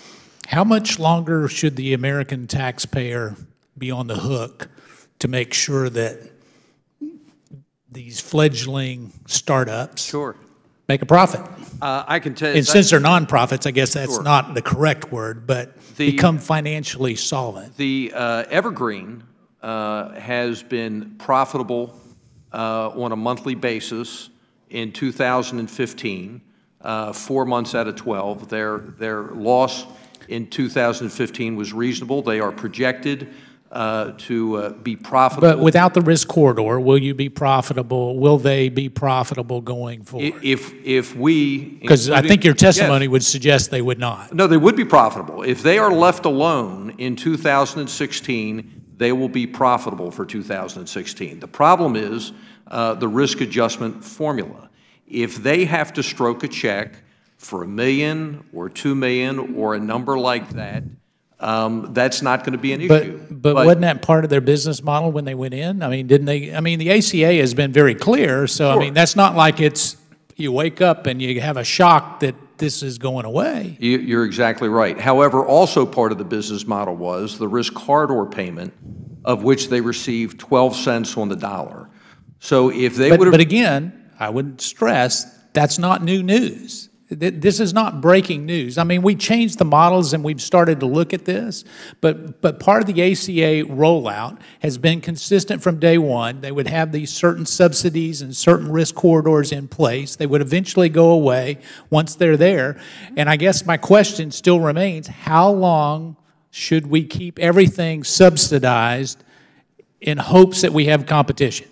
How much longer should the American taxpayer be on the hook to make sure that these fledgling startups Sure. make a profit? Uh, I can tell you. And since they're nonprofits, I guess that's Sure. not the correct word, but The- become financially solvent. The uh, Evergreen uh, has been profitable uh, on a monthly basis in two thousand fifteen, uh, four months out of twelve. Their, their loss in two thousand fifteen was reasonable. They are projected uh, to uh, be profitable. But without the risk corridor, will you be profitable? Will they be profitable going forward? If, if we. Because I think your testimony Yes. would suggest they would not. No, they would be profitable. If they are left alone in two thousand sixteen, they will be profitable for two thousand sixteen. The problem is uh, the risk adjustment formula. If they have to stroke a check for a million or two million or a number like that, um, that's not going to be an issue. But, but wasn't that part of their business model when they went in? I mean, didn't they? I mean, the A C A has been very clear. So, I Sure. mean, that's not like it's you wake up and you have a shock that this is going away. You- You're exactly right. However, also part of the business model was the risk corridor payment, of which they received twelve cents on the dollar. So if they But, would have. but again, I would stress that's not new news. Th- This is not breaking news. I mean, we changed the models and we've started to look at this, but, but part of the A C A rollout has been consistent from day one. They would have these certain subsidies and certain risk corridors in place. They would eventually go away once they're there. And I guess my question still remains, how long should we keep everything subsidized in hopes that we have competition?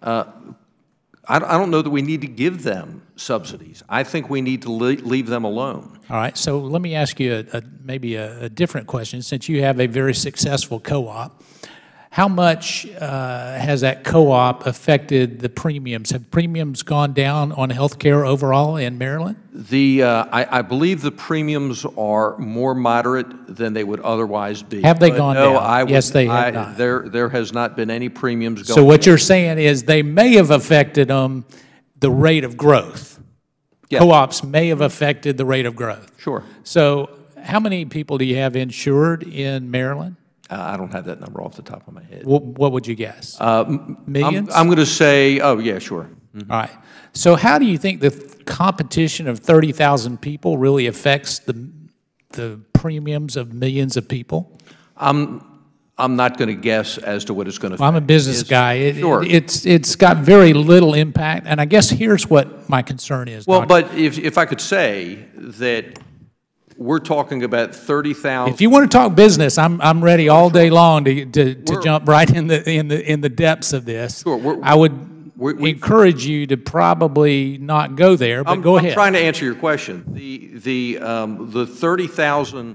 I I don't know that we need to give them subsidies. I think we need to le- leave them alone. All right, so let me ask you a, a, maybe a, a different question. Since you have a very successful co-op, how much uh, has that co-op affected the premiums? Have premiums gone down on health care overall in Maryland? The, uh, I, I believe the premiums are more moderate than they would otherwise be. Have they But gone no, down? I would- Yes, they have I- not. There, there has not been any premiums going. So what you're saying is they may have affected them, the rate of growth. Yeah. Co-ops may have affected the rate of growth. Sure. So how many people do you have insured in Maryland? Uh, I don't have that number off the top of my head. What, what would you guess? Uh, m- Millions? I'm, I'm going to say, oh, yeah, sure. All right. So how do you think the th- competition of thirty thousand people really affects the, the premiums of millions of people? I'm, I'm not going to guess as to what it's going to. Well, I'm a business It's- guy. It, Sure. it- it's, it's got very little impact, and I guess here's what my concern is. Well, Doctor but if, if I could say that we're talking about thirty thousand. If you want to talk business, I'm, I'm ready all day long to, to, to We're- jump right in the, in the, in the depths of this. Sure, we're- I would we- we- encourage you to probably not go there, but I'm, go I'm ahead. trying to answer your question. The, the, um, the thirty thousand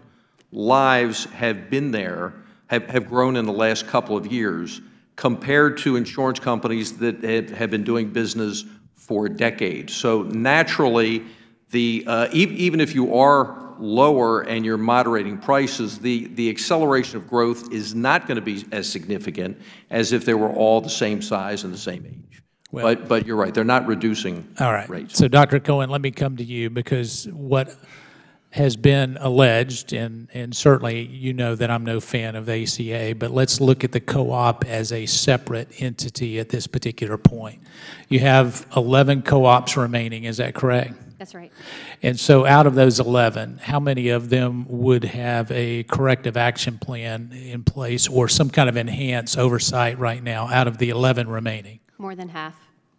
lives have been there, have, have grown in the last couple of years compared to insurance companies that have, have been doing business for decades. So naturally, the, uh, e- even if you are lower and you're moderating prices, the, the acceleration of growth is not going to be as significant as if they were all the same size and the same age. Well- But, but you're right, they're not reducing All right. rates. So, Doctor Cohen, let me come to you because what has been alleged, and, and certainly you know that I'm no fan of A C A, but let's look at the co-op as a separate entity at this particular point. You have eleven co-ops remaining, is that correct? That's right. And so out of those eleven, how many of them would have a corrective action plan in place or some kind of enhanced oversight right now out of the eleven remaining? More than half,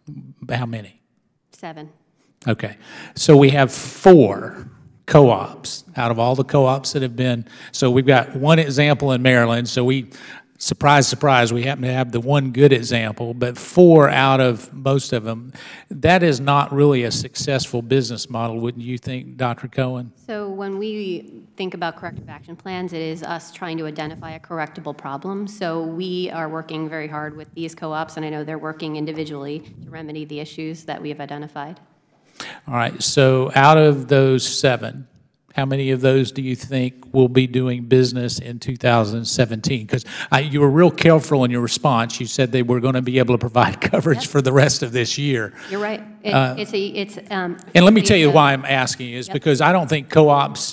How many? seven. Okay. So we have four co-ops out of all the co-ops that have been. So we've got one example in Maryland. So we, surprise, surprise, we happen to have the one good example, but four out of most of them. That is not really a successful business model, wouldn't you think, Doctor Cohen? So when we think about corrective action plans, it is us trying to identify a correctable problem. So we are working very hard with these co-ops, and I know they're working individually to remedy the issues that we have identified. All right, so out of those seven, how many of those do you think will be doing business in two thousand seventeen? Because you were real careful in your response. You said they were going to be able to provide coverage Yep. for the rest of this year. You're right. It, Uh, it's a, it's. Um, And let me tell you it's a- why I'm asking is Yep. because I don't think co-ops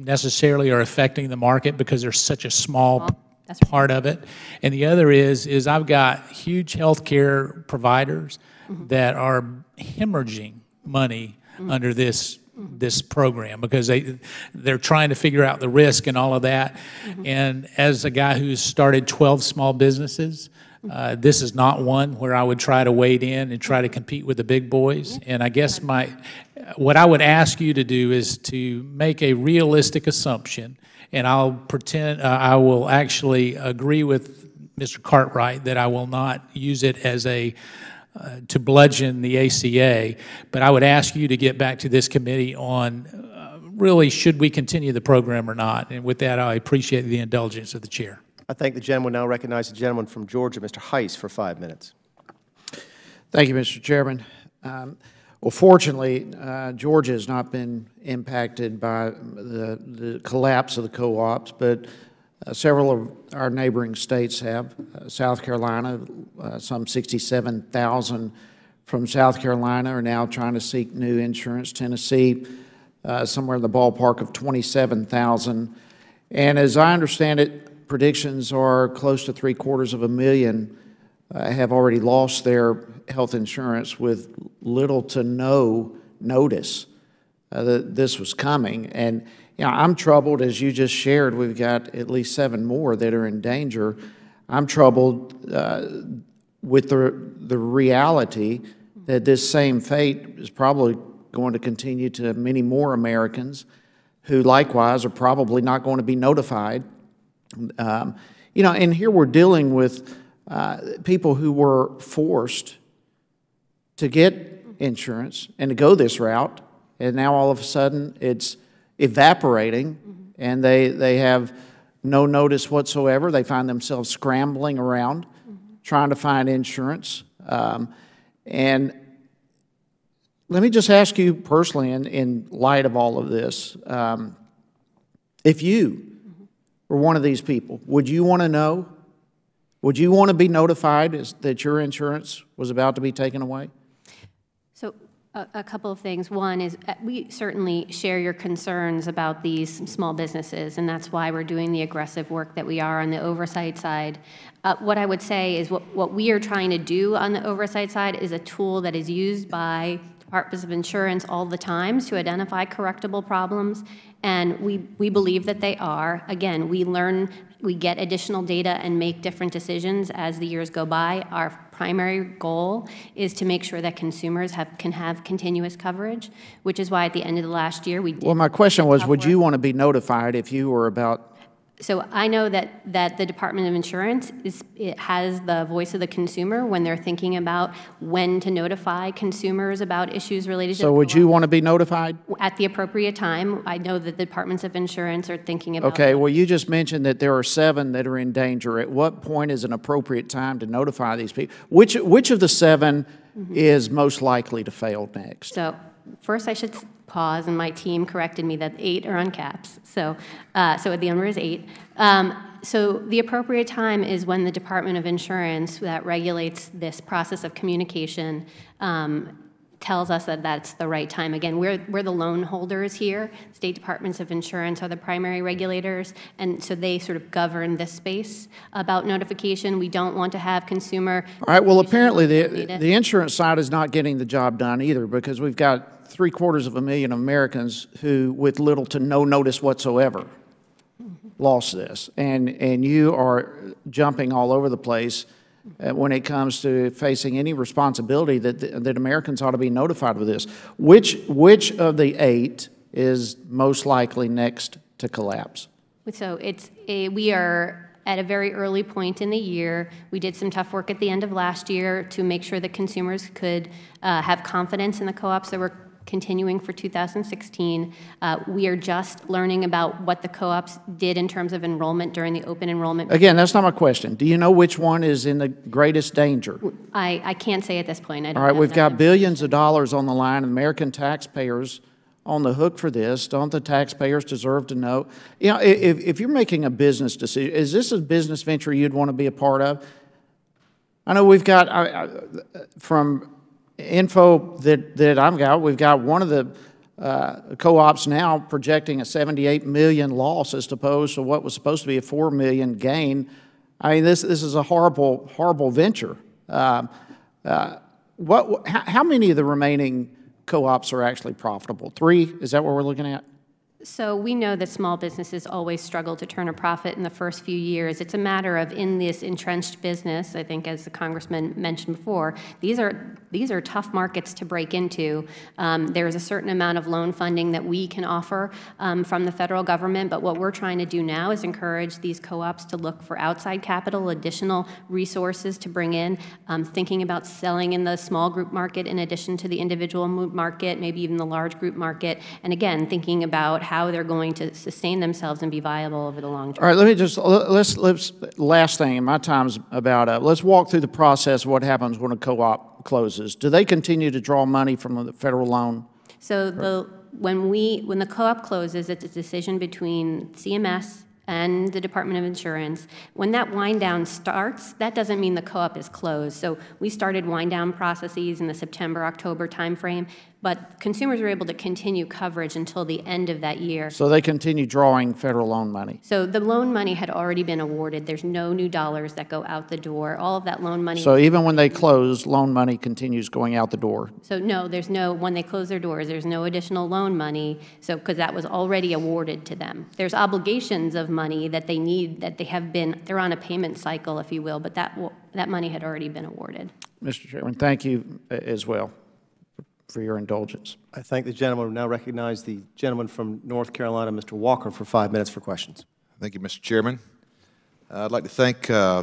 necessarily are affecting the market because they're such a small Small. That's right. part of it. And the other is, is I've got huge healthcare providers mm-hmm. that are hemorrhaging money mm-hmm. under this this program because they they're trying to figure out the risk and all of that. Mm-hmm. And as a guy who's started twelve small businesses, uh, this is not one where I would try to wade in and try to compete with the big boys. And I guess my what I would ask you to do is to make a realistic assumption. And I'll pretend, uh, I will actually agree with Mister Cartwright that I will not use it as a, uh, to bludgeon the A C A, but I would ask you to get back to this committee on uh, really should we continue the program or not. And with that, I appreciate the indulgence of the chair. I thank the gentleman. Now recognize the gentleman from Georgia, Mister Heiss, for five minutes. Thank you, Mister Chairman. Um, Well, fortunately, uh, Georgia has not been impacted by the, the collapse of the co-ops, but uh, several of our neighboring states have. Uh, South Carolina, uh, some sixty-seven thousand from South Carolina are now trying to seek new insurance. Tennessee, uh, somewhere in the ballpark of twenty-seven thousand. And as I understand it, predictions are close to three quarters of a million uh, have already lost their health insurance with little to no notice uh, that this was coming. And you know, I'm troubled, as you just shared, we've got at least seven more that are in danger. I'm troubled uh, with the, the reality that this same fate is probably going to continue to many more Americans who likewise are probably not going to be notified. Um, you know, and here we're dealing with uh, people who were forced to get insurance and to go this route, and now all of a sudden it's evaporating, mm-hmm. and they, they have no notice whatsoever. They find themselves scrambling around, mm-hmm. trying to find insurance. Um, and let me just ask you personally, in, in light of all of this, um, if you mm-hmm. were one of these people, would you want to know? Would you want to be notified as, that your insurance was about to be taken away? So a, a couple of things. One is uh, we certainly share your concerns about these small businesses, and that's why we're doing the aggressive work that we are on the oversight side. Uh, what I would say is what, what we are trying to do on the oversight side is a tool that is used by departments of insurance all the time to identify correctable problems, and we, we believe that they are. Again, we learn, we get additional data and make different decisions as the years go by. Our primary goal is to make sure that consumers have, can have continuous coverage, which is why at the end of the last year we did. Well, my question was, would you want to be notified if you were about? So I know that, that the Department of Insurance is, it has the voice of the consumer when they're thinking about when to notify consumers about issues related to. So would you want to be notified? At the appropriate time. I know that the Departments of Insurance are thinking about. Okay, well, you just mentioned that there are seven that are in danger. At what point is an appropriate time to notify these people? Which, which of the seven mm-hmm. is most likely to fail next? So first I should pause, and my team corrected me that eight are on caps. So, uh, so the number is eight. Um, so the appropriate time is when the Department of Insurance that regulates this process of communication um, tells us that that's the right time. Again, we're, we're the loan holders here. State Departments of Insurance are the primary regulators, and so they sort of govern this space about notification. We don't want to have consumer. All right, well, apparently the, the insurance side is not getting the job done either, because we've got three quarters of a million Americans who, with little to no notice whatsoever, mm-hmm. lost this. And, and you are jumping all over the place uh, when it comes to facing any responsibility that, that Americans ought to be notified with this. Which, which of the eight is most likely next to collapse? So it's a, we are at a very early point in the year. We did some tough work at the end of last year to make sure that consumers could uh, have confidence in the co-ops that were continuing for two thousand sixteen. Uh, we are just learning about what the co-ops did in terms of enrollment during the open enrollment. Again, that's not my question. Do you know which one is in the greatest danger? I, I can't say at this point. I don't All right, we've got information. billions of dollars on the line, American taxpayers on the hook for this. Don't the taxpayers deserve to know? You know, if, if you're making a business decision, is this a business venture you'd want to be a part of? I know we've got, I, I, from info that, that I've got, we've got one of the uh, co-ops now projecting a seventy-eight million loss as opposed to what was supposed to be a four million gain. I mean, this, this is a horrible, horrible venture. Uh, uh, what, how, how many of the remaining co-ops are actually profitable? Three? Is that what we're looking at? So we know that small businesses always struggle to turn a profit in the first few years. It's a matter of, in this entrenched business, I think as the Congressman mentioned before, these are, these are tough markets to break into. Um, there's a certain amount of loan funding that we can offer um, from the federal government, but what we're trying to do now is encourage these co-ops to look for outside capital, additional resources to bring in, um, thinking about selling in the small group market in addition to the individual market, maybe even the large group market, and again, thinking about how how they're going to sustain themselves and be viable over the long term. All right, let me just, let's, let's last thing, and my time's about up. Let's walk through the process of what happens when a co-op closes. Do they continue to draw money from the federal loan? So the, when, we, when the co-op closes, it's a decision between C M S and the Department of Insurance. When that wind down starts, that doesn't mean the co-op is closed. So we started wind down processes in the September, October timeframe, but consumers were able to continue coverage until the end of that year. So they continue drawing federal loan money? So the loan money had already been awarded. There's no new dollars that go out the door. All of that loan money. So even when they close, loan money continues going out the door? So no, there's no, when they close their doors, there's no additional loan money, so, because that was already awarded to them. There's obligations of money that they need, that they have been, they're on a payment cycle, if you will, but that, that money had already been awarded. Mister Chairman, thank you as well for your indulgence. I thank the gentleman. We now recognize the gentleman from North Carolina, Mister Walker, for five minutes for questions. Thank you, Mister Chairman. Uh, I'd like to thank uh,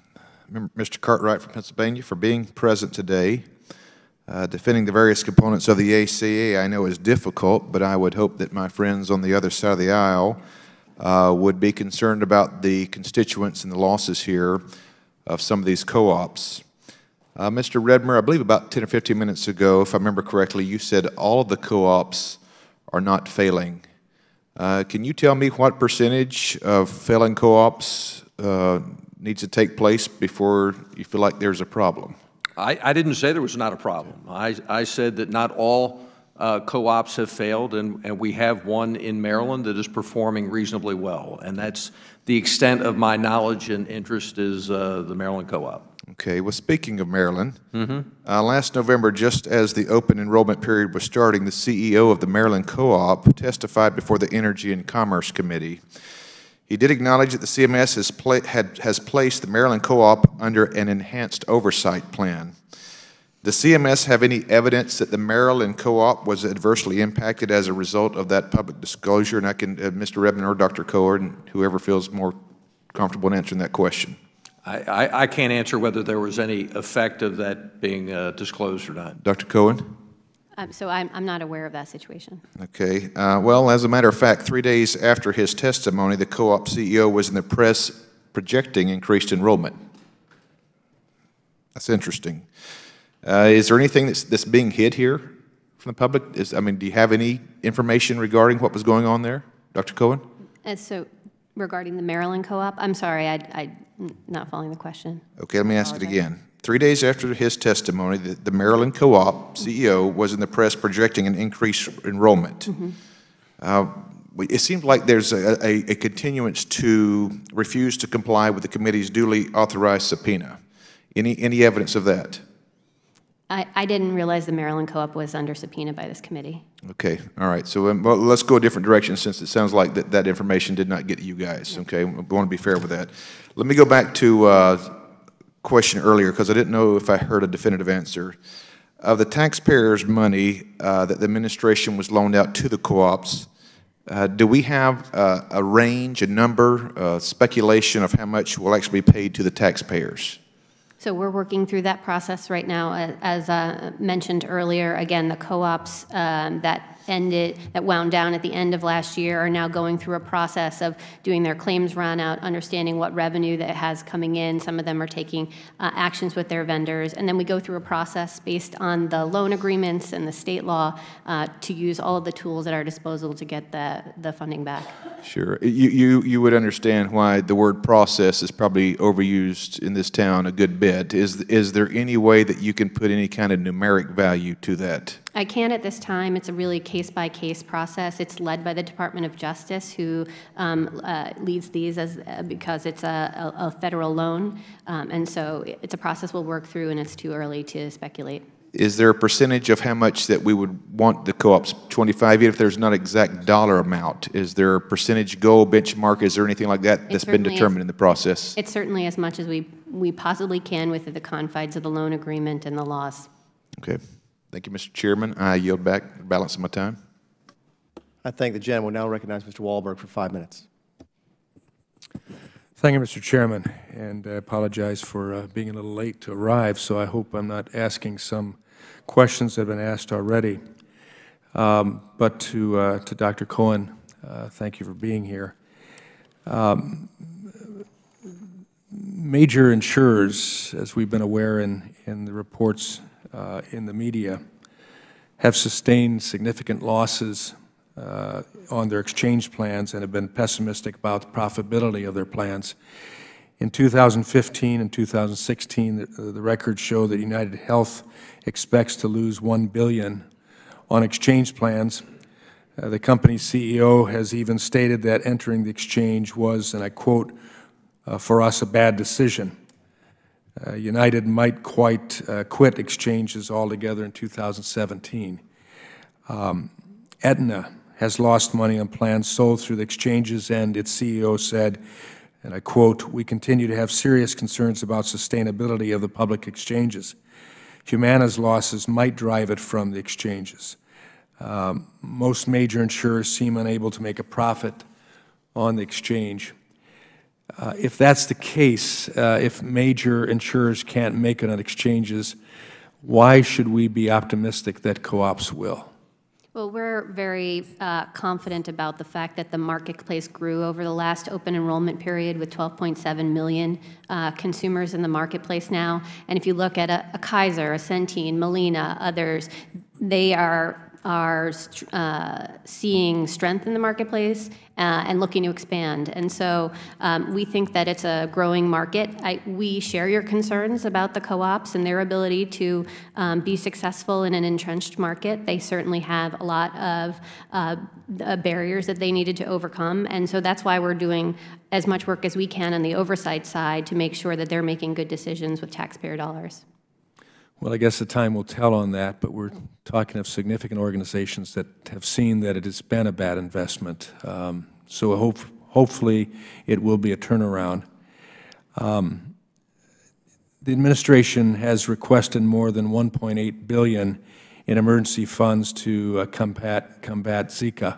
Mister Cartwright from Pennsylvania for being present today. Uh, defending the various components of the A C A I know is difficult, but I would hope that my friends on the other side of the aisle uh, would be concerned about the constituents and the losses here of some of these co-ops. Uh, Mister Redmer, I believe about ten or fifteen minutes ago, if I remember correctly, you said all of the co-ops are not failing. Uh, can you tell me what percentage of failing co-ops uh, needs to take place before you feel like there's a problem? I, I didn't say there was not a problem. I, I said that not all uh, co-ops have failed, and, and we have one in Maryland that is performing reasonably well, and that's the extent of my knowledge and interest is uh, the Maryland co-op. Okay, well, speaking of Maryland, Mm-hmm. uh, last November, just as the open enrollment period was starting, the C E O of the Maryland Co-op testified before the Energy and Commerce Committee. He did acknowledge that the C M S has, pla had, has placed the Maryland Co-op under an enhanced oversight plan. Does C M S have any evidence that the Maryland Co-op was adversely impacted as a result of that public disclosure? And I can, uh, Mister Redmond or Doctor Cohen, whoever feels more comfortable in answering that question. I, I, I can't answer whether there was any effect of that being uh, disclosed or not. Doctor Cohen? Um, so I'm, I'm not aware of that situation. Okay. Uh, well, as a matter of fact, three days after his testimony, the co-op C E O was in the press projecting increased enrollment. That's interesting. Uh, is there anything that's, that's being hid here from the public? Is, I mean, do you have any information regarding what was going on there, Doctor Cohen? And so regarding the Maryland co-op, I'm sorry, I, I'm not following the question. Okay, let me ask it again. Three days after his testimony, the, the Maryland Co-op C E O was in the press projecting an increased enrollment. Mm-hmm. uh, it seems like there's a, a, a continuance to refuse to comply with the committee's duly authorized subpoena. Any, any evidence of that? I, I didn't realize the Maryland Co-op was under subpoena by this committee. Okay, all right. So um, well, let's go a different direction since it sounds like that, that information did not get to you guys. Okay, we want to be fair with that. Let me go back to uh, question earlier because I didn't know if I heard a definitive answer. Of the taxpayers' money uh, that the administration was loaned out to the co-ops, uh, do we have uh, a range, a number, uh, speculation of how much will actually be paid to the taxpayers? So we're working through that process right now. As uh, mentioned earlier, again, the co-ops um, that ended, that wound down at the end of last year are now going through a process of doing their claims run out, understanding what revenue that it has coming in. Some of them are taking uh, actions with their vendors. And then we go through a process based on the loan agreements and the state law uh, to use all of the tools at our disposal to get the, the funding back. Sure. You, you, you would understand why the word process is probably overused in this town a good bit. Is, is there any way that you can put any kind of numeric value to that? I can at this time. It's a really case-by-case process. It's led by the Department of Justice, who um, uh, leads these as uh, because it's a, a, a federal loan, um, and so it's a process we'll work through, and it's too early to speculate. Is there a percentage of how much that we would want the co-ops, twenty-five, even if there's not exact dollar amount? Is there a percentage goal, benchmark? Is there anything like that that's been determined in the process? It's certainly as much as we, we possibly can within the confines of the loan agreement and the laws. Okay. Thank you, Mister Chairman. I yield back the balance of my time. I thank the gentleman. Now recognize Mister Wahlberg for five minutes. Thank you, Mister Chairman, and I apologize for uh, being a little late to arrive, so I hope I'm not asking some questions that have been asked already. Um, but to, uh, to Doctor Cohen, uh, thank you for being here. Um, major insurers, as we've been aware in, in the reports uh, in the media, have sustained significant losses uh, on their exchange plans and have been pessimistic about the profitability of their plans. In two thousand fifteen and two thousand sixteen, the, the records show that United Health expects to lose one billion dollars on exchange plans. Uh, the company's C E O has even stated that entering the exchange was, and I quote, uh, for us a bad decision. Uh, United might quite uh, quit exchanges altogether in two thousand seventeen. Um, Aetna has lost money on plans sold through the exchanges, and its C E O said, and I quote, "We continue to have serious concerns about sustainability of the public exchanges. Humana's losses might drive it from the exchanges. Um, most major insurers seem unable to make a profit on the exchange." Uh, if that's the case, uh, if major insurers can't make it on exchanges, why should we be optimistic that co-ops will? Well, we're very uh, confident about the fact that the marketplace grew over the last open enrollment period with twelve point seven million uh, consumers in the marketplace now. And if you look at a, a Kaiser, a Centene, Molina, others, they are are uh, seeing strength in the marketplace uh, and looking to expand. And so um, we think that it's a growing market. I, we share your concerns about the co-ops and their ability to um, be successful in an entrenched market. They certainly have a lot of uh, barriers that they needed to overcome. And so that's why we're doing as much work as we can on the oversight side to make sure that they're making good decisions with taxpayer dollars. Well, I guess the time will tell on that, but we're talking of significant organizations that have seen that it has been a bad investment. Um, so hope, hopefully it will be a turnaround. Um, the administration has requested more than one point eight billion dollars in emergency funds to uh, combat, combat Zika.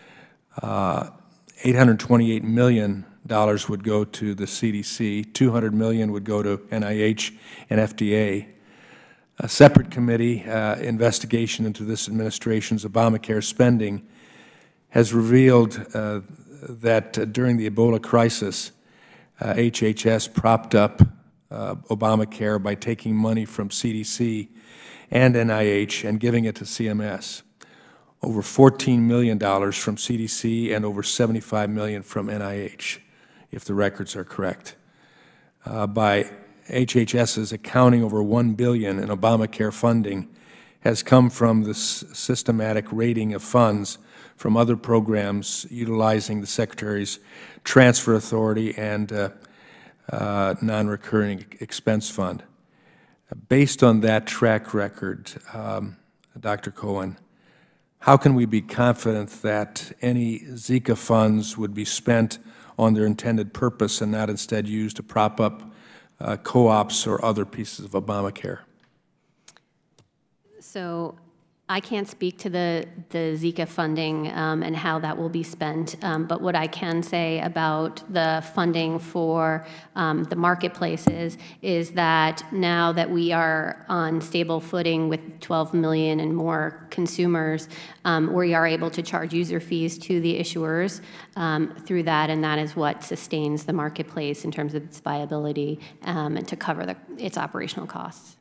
Uh, eight hundred twenty-eight million dollars would go to the C D C, two hundred million dollars would go to N I H and F D A. A separate committee uh, investigation into this administration's Obamacare spending has revealed uh, that uh, during the Ebola crisis, uh, H H S propped up uh, Obamacare by taking money from C D C and N I H and giving it to C M S. Over fourteen million dollars from C D C and over seventy-five million dollars from N I H, if the records are correct. Uh, by H H S's accounting, over one billion dollars in Obamacare funding has come from the systematic rating of funds from other programs utilizing the Secretary's transfer authority and uh, uh, non-recurring expense fund. Based on that track record, um, Doctor Cohen, how can we be confident that any Zika funds would be spent on their intended purpose and not instead used to prop up Uh, co-ops or other pieces of Obamacare? So I can't speak to the, the Zika funding um, and how that will be spent, um, but what I can say about the funding for um, the marketplaces is that now that we are on stable footing with twelve million and more consumers, um, we are able to charge user fees to the issuers um, through that, and that is what sustains the marketplace in terms of its viability um, and to cover the, its operational costs.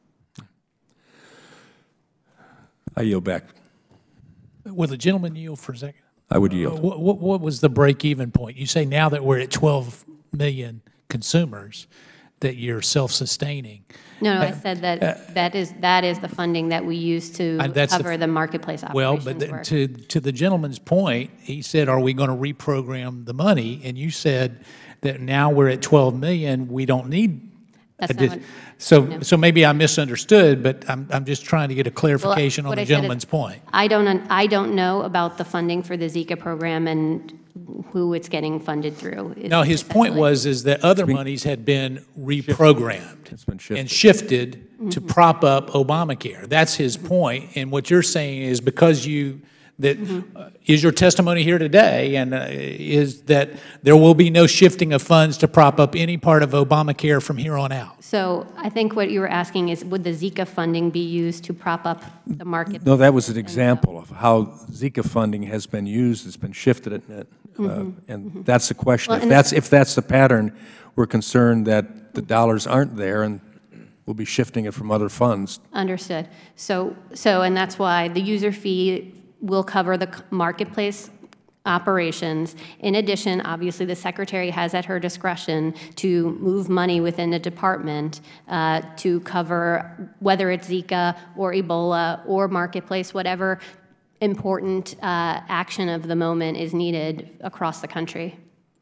I yield back. Will the gentleman yield for a second? I would yield. Uh, what, what, what was the break-even point? You say now that we're at twelve million consumers, that you're self-sustaining. No, no, I said that that is, that is the funding that we use to Uh, that's the cover f- the marketplace Well, operations but then work. to, to the gentleman's point, he said, are we going to reprogram the money? And you said that now we're at twelve million, we don't need. That's addi- not what- So, no. so maybe I misunderstood, but I'm, I'm just trying to get a clarification on what the I said is, gentleman's point. I don't, un- I don't know about the funding for the Zika program and who it's getting funded through. is No, his point essentially- was is that other monies had been reprogrammed It's been shifted. and shifted to prop up Obamacare. That's his point. And what you're saying is because you, that uh, is your testimony here today, and uh, is that there will be no shifting of funds to prop up any part of Obamacare from here on out. So I think what you were asking is, would the Zika funding be used to prop up the market? No, that was an example of how Zika funding has been used, it's been shifted, uh, and that's the question. Well, If and that's, if that's the pattern, we're concerned that the dollars aren't there, and we'll be shifting it from other funds. Understood. So, so, and that's why the user fee will cover the c- marketplace operations. In addition, obviously, the secretary has at her discretion to move money within a department uh, to cover whether it's Zika or Ebola or marketplace, whatever important uh, action of the moment is needed across the country.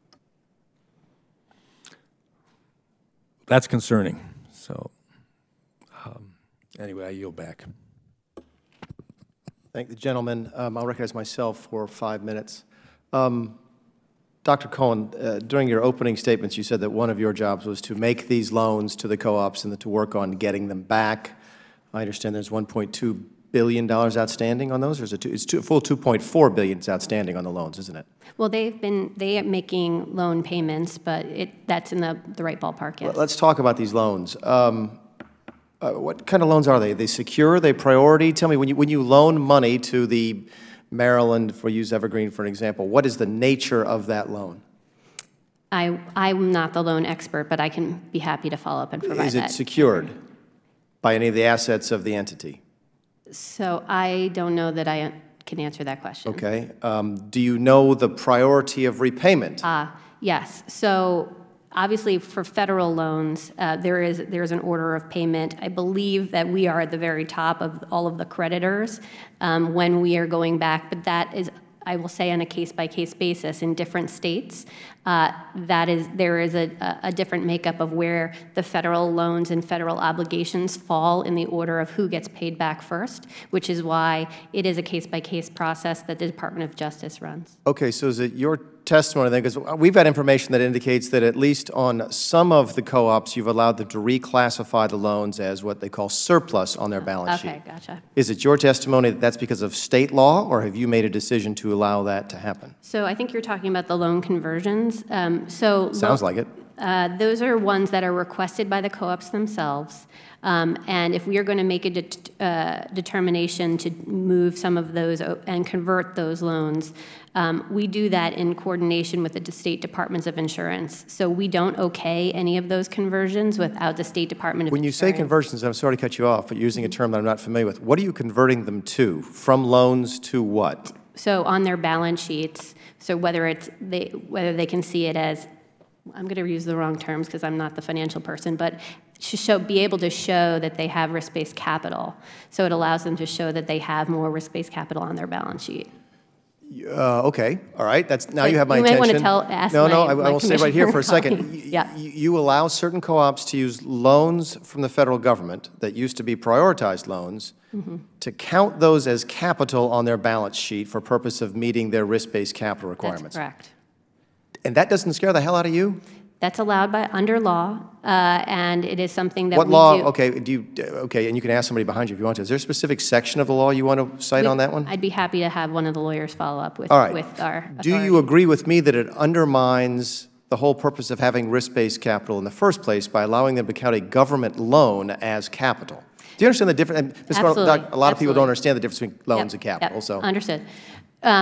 That's concerning, so, um, anyway, I yield back. Thank the gentleman. Um, I'll recognize myself for five minutes. Um, Doctor Cohen, uh, during your opening statements, you said that one of your jobs was to make these loans to the co-ops and to work on getting them back. I understand there's one point two billion dollars outstanding on those, or is it two, it's two, full two point four billion dollars outstanding on the loans, isn't it? Well, they've been, they are making loan payments, but it, that's in the, the right ballpark, yes. Let's talk about these loans. Um, uh, what kind of loans are they? Are they secure? Are they priority? Tell me, when you, when you loan money to the Maryland, for use Evergreen for an example, what is the nature of that loan? I, I'm not the loan expert, but I can be happy to follow up and provide Is that. it secured by any of the assets of the entity? So I don't know that I can answer that question. Okay. Um, do you know the priority of repayment? Uh, yes. So obviously for federal loans, uh, there is there is an order of payment. I believe that we are at the very top of all of the creditors um, when we are going back, but that is, I will say, on a case-by-case basis in different states. Uh, that is, there is a, a different makeup of where the federal loans and federal obligations fall in the order of who gets paid back first, which is why it is a case-by-case process that the Department of Justice runs. Okay, so is it your testimony then, because we've had information that indicates that at least on some of the co-ops, you've allowed them to reclassify the loans as what they call surplus on their balance sheet. Okay, gotcha. Is it your testimony that that's because of state law, or have you made a decision to allow that to happen? So I think you're talking about the loan conversions. Um, so Sounds lo- like it. Uh, those are ones that are requested by the co-ops themselves. Um, and if we are going to make a det- uh, determination to move some of those o- and convert those loans, um, we do that in coordination with the state departments of insurance. So we don't okay any of those conversions without the State Department of When you say Insurance. conversions, I'm sorry to cut you off, but you're using a term that I'm not familiar with. What are you converting them to? From loans to what? So on their balance sheets, so whether it's they, whether they can see it as, I'm going to use the wrong terms because I'm not the financial person, but to show, be able to show that they have risk-based capital. So it allows them to show that they have more risk-based capital on their balance sheet. Uh, okay, all right. That's now But you have my you might attention. wanna tell- ask no, no, my- I, my I will stay right here for a second. commissioner Y- Yeah. y- You allow certain co-ops to use loans from the federal government that used to be prioritized loans Mm-hmm. to count those as capital on their balance sheet for purpose of meeting their risk-based capital That's requirements. correct. And that doesn't scare the hell out of you? That's allowed by, under law, uh, and it is something that What we law? do. Okay, do you? Okay, and you can ask somebody behind you if you want to. Is there a specific section of the law you want to cite on that one? I'd be happy to have one of the lawyers follow up with, All right. with our Do you authority. agree with me that it undermines the whole purpose of having risk-based capital in the first place by allowing them to count a government loan as capital? Do you understand the difference? And Miz Carl, Absolutely, Doc, a lot of people don't absolutely. understand the difference between loans Yep, and capital. yep, So, understood. Um,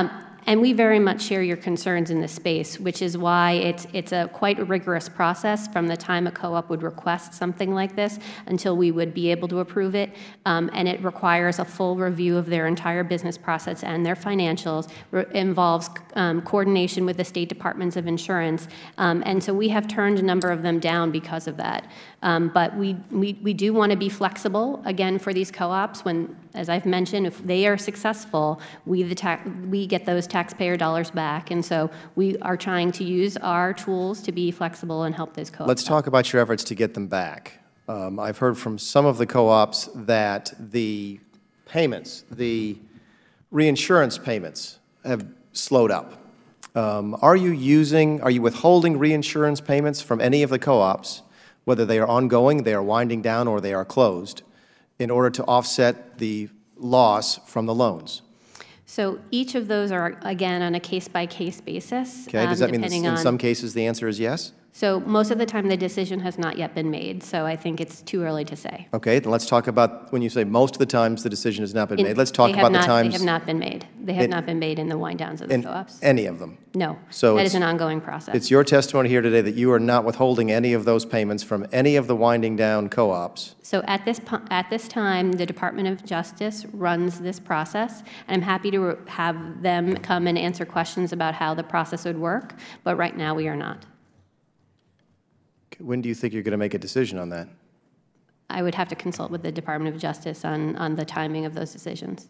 and we very much share your concerns in this space, which is why it's, it's a quite a rigorous process from the time a co-op would request something like this until we would be able to approve it. Um, and it requires a full review of their entire business process and their financials. It involves um, coordination with the state departments of insurance. Um, and so we have turned a number of them down because of that. Um, but we, we, we do want to be flexible, again, for these co-ops when, as I've mentioned, if they are successful, we, the ta we get those taxpayer dollars back. And so we are trying to use our tools to be flexible and help those co-ops. Let's talk about your efforts to get them back. Um, I've heard from some of the co-ops that the payments, the reinsurance payments have slowed up. Um, are you using, are you withholding reinsurance payments from any of the co-ops, whether they are ongoing, they are winding down, or they are closed, in order to offset the loss from the loans? So each of those are, again, on a case-by-case basis. Okay, does um, that mean that in on, some cases the answer is yes? So most of the time the decision has not yet been made, so I think it's too early to say. Okay, then let's talk about when you say most of the times the decision has not been In, made. Let's talk they about have the not, times. They have not been made. They have in, not been made in the wind downs of the co-ops. Any of them? No, so that is an ongoing process. It's your testimony here today that you are not withholding any of those payments from any of the winding down co-ops. So at this, at this time, the Department of Justice runs this process, and I'm happy to have them come and answer questions about how the process would work, but right now we are not. When do you think you're going to make a decision on that? I would have to consult with the Department of Justice on, on the timing of those decisions.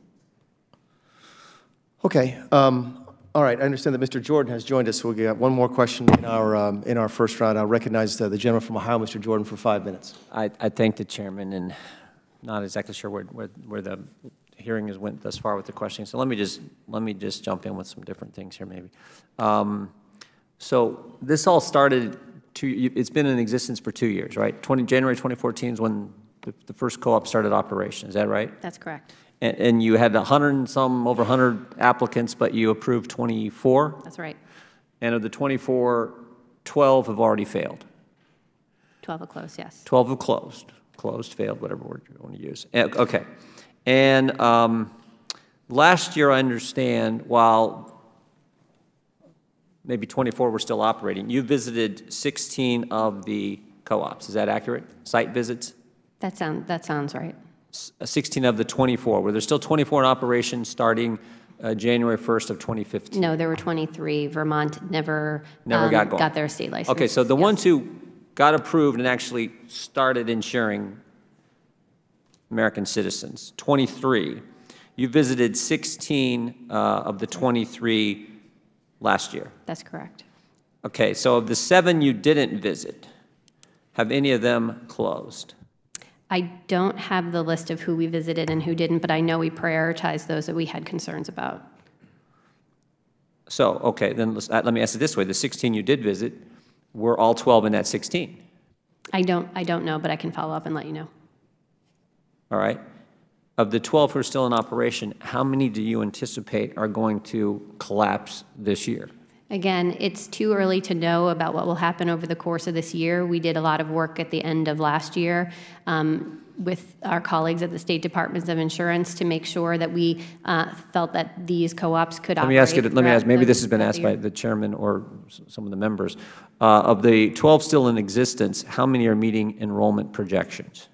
Okay. Um, all right. I understand that Mister Jordan has joined us. So we'll get one more question in our, um, in our first round. I'll recognize uh, the gentleman from Ohio, Mister Jordan, for five minutes. I, I thank the chairman, and not exactly sure where, where, where the hearing has went thus far with the questioning. So let me just, let me just jump in with some different things here maybe. Um, so this all started Two, it's been in existence for two years, right? January twenty fourteen is when the, the first co-op started operation. Is that right? That's correct. And, and you had a hundred and some, over a hundred applicants, but you approved twenty-four? That's right. And of the twenty-four, twelve have already failed? twelve have closed, yes. twelve have closed. Closed, failed, whatever word you want to use. Okay. And um, last year, I understand, while maybe twenty-four were still operating, you visited sixteen of the co-ops. Is that accurate? Site visits? That, sound, that sounds right. S sixteen of the twenty-four. Were there still twenty-four in operation starting uh, January first of twenty fifteen? No, there were twenty-three. Vermont never, never um, got, going. got their state license. Okay, so the yes. ones who got approved and actually started insuring American citizens, twenty-three. You visited sixteen uh, of the twenty-three last year. That's correct. Okay, so of the seven you didn't visit, have any of them closed? I don't have the list of who we visited and who didn't, but I know we prioritized those that we had concerns about. So, okay, then let's, uh, let me ask it this way. The sixteen you did visit, were all twelve in that sixteen? I don't, I don't know, but I can follow up and let you know. All right. Of the twelve who are still in operation, how many do you anticipate are going to collapse this year? Again, it's too early to know about what will happen over the course of this year. We did a lot of work at the end of last year um, with our colleagues at the State Departments of Insurance to make sure that we uh, felt that these co-ops could Let operate. me ask you, let me ask, maybe this has been throughout asked the by year. the chairman or some of the members. Uh, of the twelve still in existence, how many are meeting enrollment projections?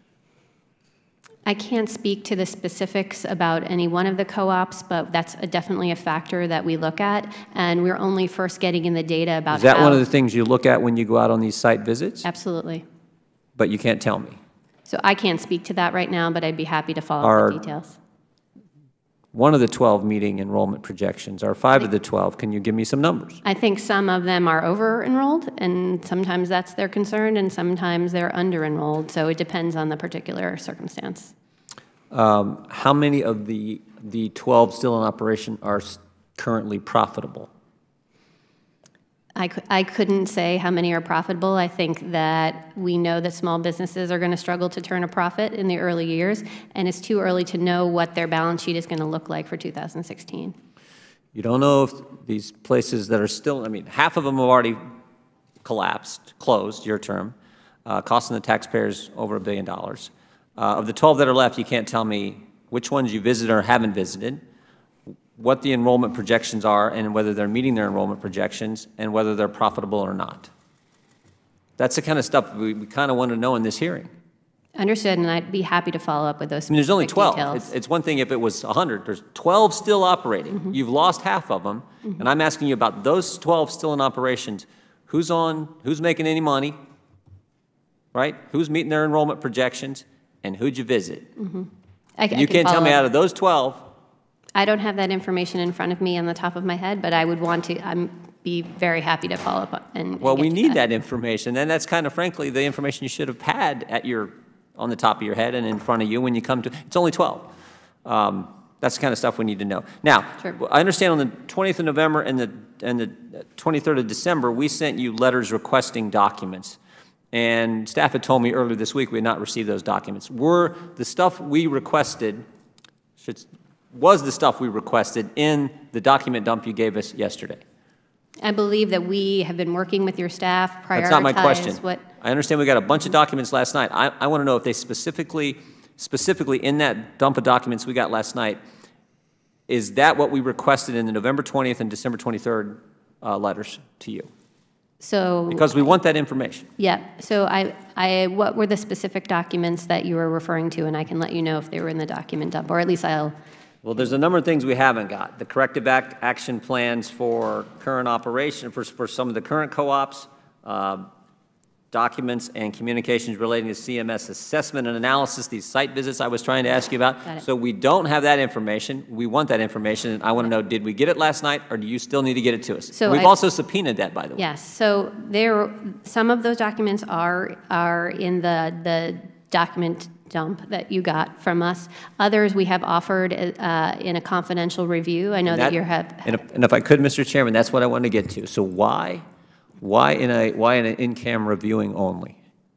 I can't speak to the specifics about any one of the co-ops, but that's a, definitely a factor that we look at, and we're only first getting in the data about Is that how, one of the things you look at when you go out on these site visits? Absolutely. But you can't tell me. So I can't speak to that right now, but I'd be happy to follow Are- up with details. One of the twelve meeting enrollment projections, or five of the twelve, can you give me some numbers? I think some of them are over-enrolled, and sometimes that's their concern, and sometimes they're under-enrolled, so it depends on the particular circumstance. Um, how many of the, the twelve still in operation are s- currently profitable? I, cou- I couldn't say how many are profitable. I think that we know that small businesses are going to struggle to turn a profit in the early years, and it's too early to know what their balance sheet is going to look like for two thousand sixteen. You don't know if these places that are still, I mean, half of them have already collapsed, closed, your term, uh, costing the taxpayers over a billion dollars. Uh, of the twelve that are left, you can't tell me which ones you visited or haven't visited, what the enrollment projections are and whether they're meeting their enrollment projections and whether they're profitable or not. That's the kind of stuff we, we kind of want to know in this hearing. Understood, and I'd be happy to follow up with those I mean, there's only twelve. details. It's, it's one thing if it was one hundred. There's twelve still operating. Mm-hmm. You've lost half of them, mm-hmm. and I'm asking you about those twelve still in operations. Who's on, who's making any money, right? Who's meeting their enrollment projections, and who'd you visit? Mm-hmm. I, you I can't tell me up. out of those twelve. I don't have that information in front of me on the top of my head, but I would want to, I'm be very happy to follow up and Well, and we need that. that information, and that's kind of, frankly, the information you should have had at your, on the top of your head and in front of you when you come to, it's only twelve. Um, that's the kind of stuff we need to know. Now, sure. I understand on the twentieth of November and the, and the twenty-third of December, we sent you letters requesting documents. And staff had told me earlier this week we had not received those documents. Were the stuff we requested, should, was the stuff we requested in the document dump you gave us yesterday? I believe that we have been working with your staff, prioritize That's not my question. What, I understand we got a bunch of documents last night. I, I want to know if they specifically, specifically in that dump of documents we got last night, is that what we requested in the November twentieth and December twenty-third uh, letters to you? so Because we want that information. Yeah. So I, I, what were the specific documents that you were referring to, and I can let you know if they were in the document dump, or at least I'll. Well, there's a number of things we haven't got. The corrective act action plans for current operation, for, for some of the current co-ops, uh, documents and communications relating to C M S assessment and analysis, these site visits I was trying to ask you about. So we don't have that information. We want that information. And I want to know, did we get it last night, or do you still need to get it to us? So We've I, also subpoenaed that, by the way. Yes. So there, some of those documents are, are in the, the document dump that you got from us. Others we have offered uh, in a confidential review. I know that, that you have. And if, and if I could, Mister Chairman, that's what I want to get to. So why, why in a why in an in-cam reviewing only?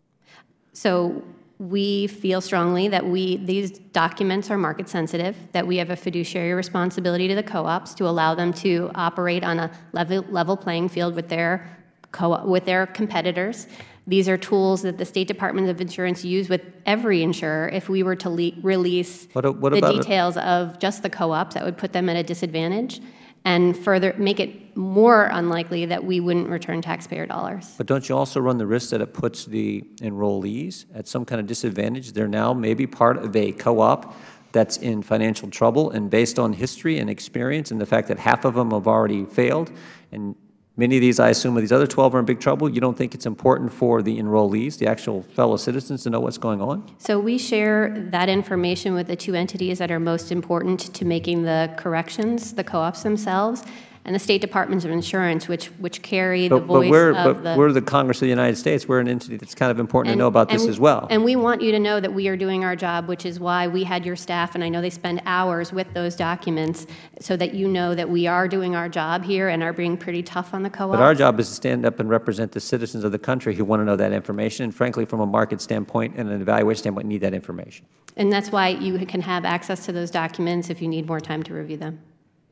So we feel strongly that we these documents are market sensitive. That we have a fiduciary responsibility to the co-ops to allow them to operate on a level level playing field with their co with their competitors. These are tools that the State Department of Insurance use with every insurer. If we were to le release what, what the about details it? of just the co-ops, that would put them at a disadvantage and further make it more unlikely that we wouldn't return taxpayer dollars. But don't you also run the risk that it puts the enrollees at some kind of disadvantage? They're now maybe part of a co-op that's in financial trouble, and based on history and experience and the fact that half of them have already failed, and many of these, I assume, of these other twelve are in big trouble. You don't think it's important for the enrollees, the actual fellow citizens, to know what's going on? So we share that information with the two entities that are most important to making the corrections, the co-ops themselves, and the State Departments of Insurance, which which carry but, the voice but we're, of but the... we're the Congress of the United States. We're an entity that's kind of important and, to know about this and, as well. And we want you to know that we are doing our job, which is why we had your staff, and I know they spend hours with those documents, so that you know that we are doing our job here and are being pretty tough on the co-ops. But our job is to stand up and represent the citizens of the country who want to know that information, and frankly, from a market standpoint and an evaluation standpoint, need that information. And that's why you can have access to those documents if you need more time to review them.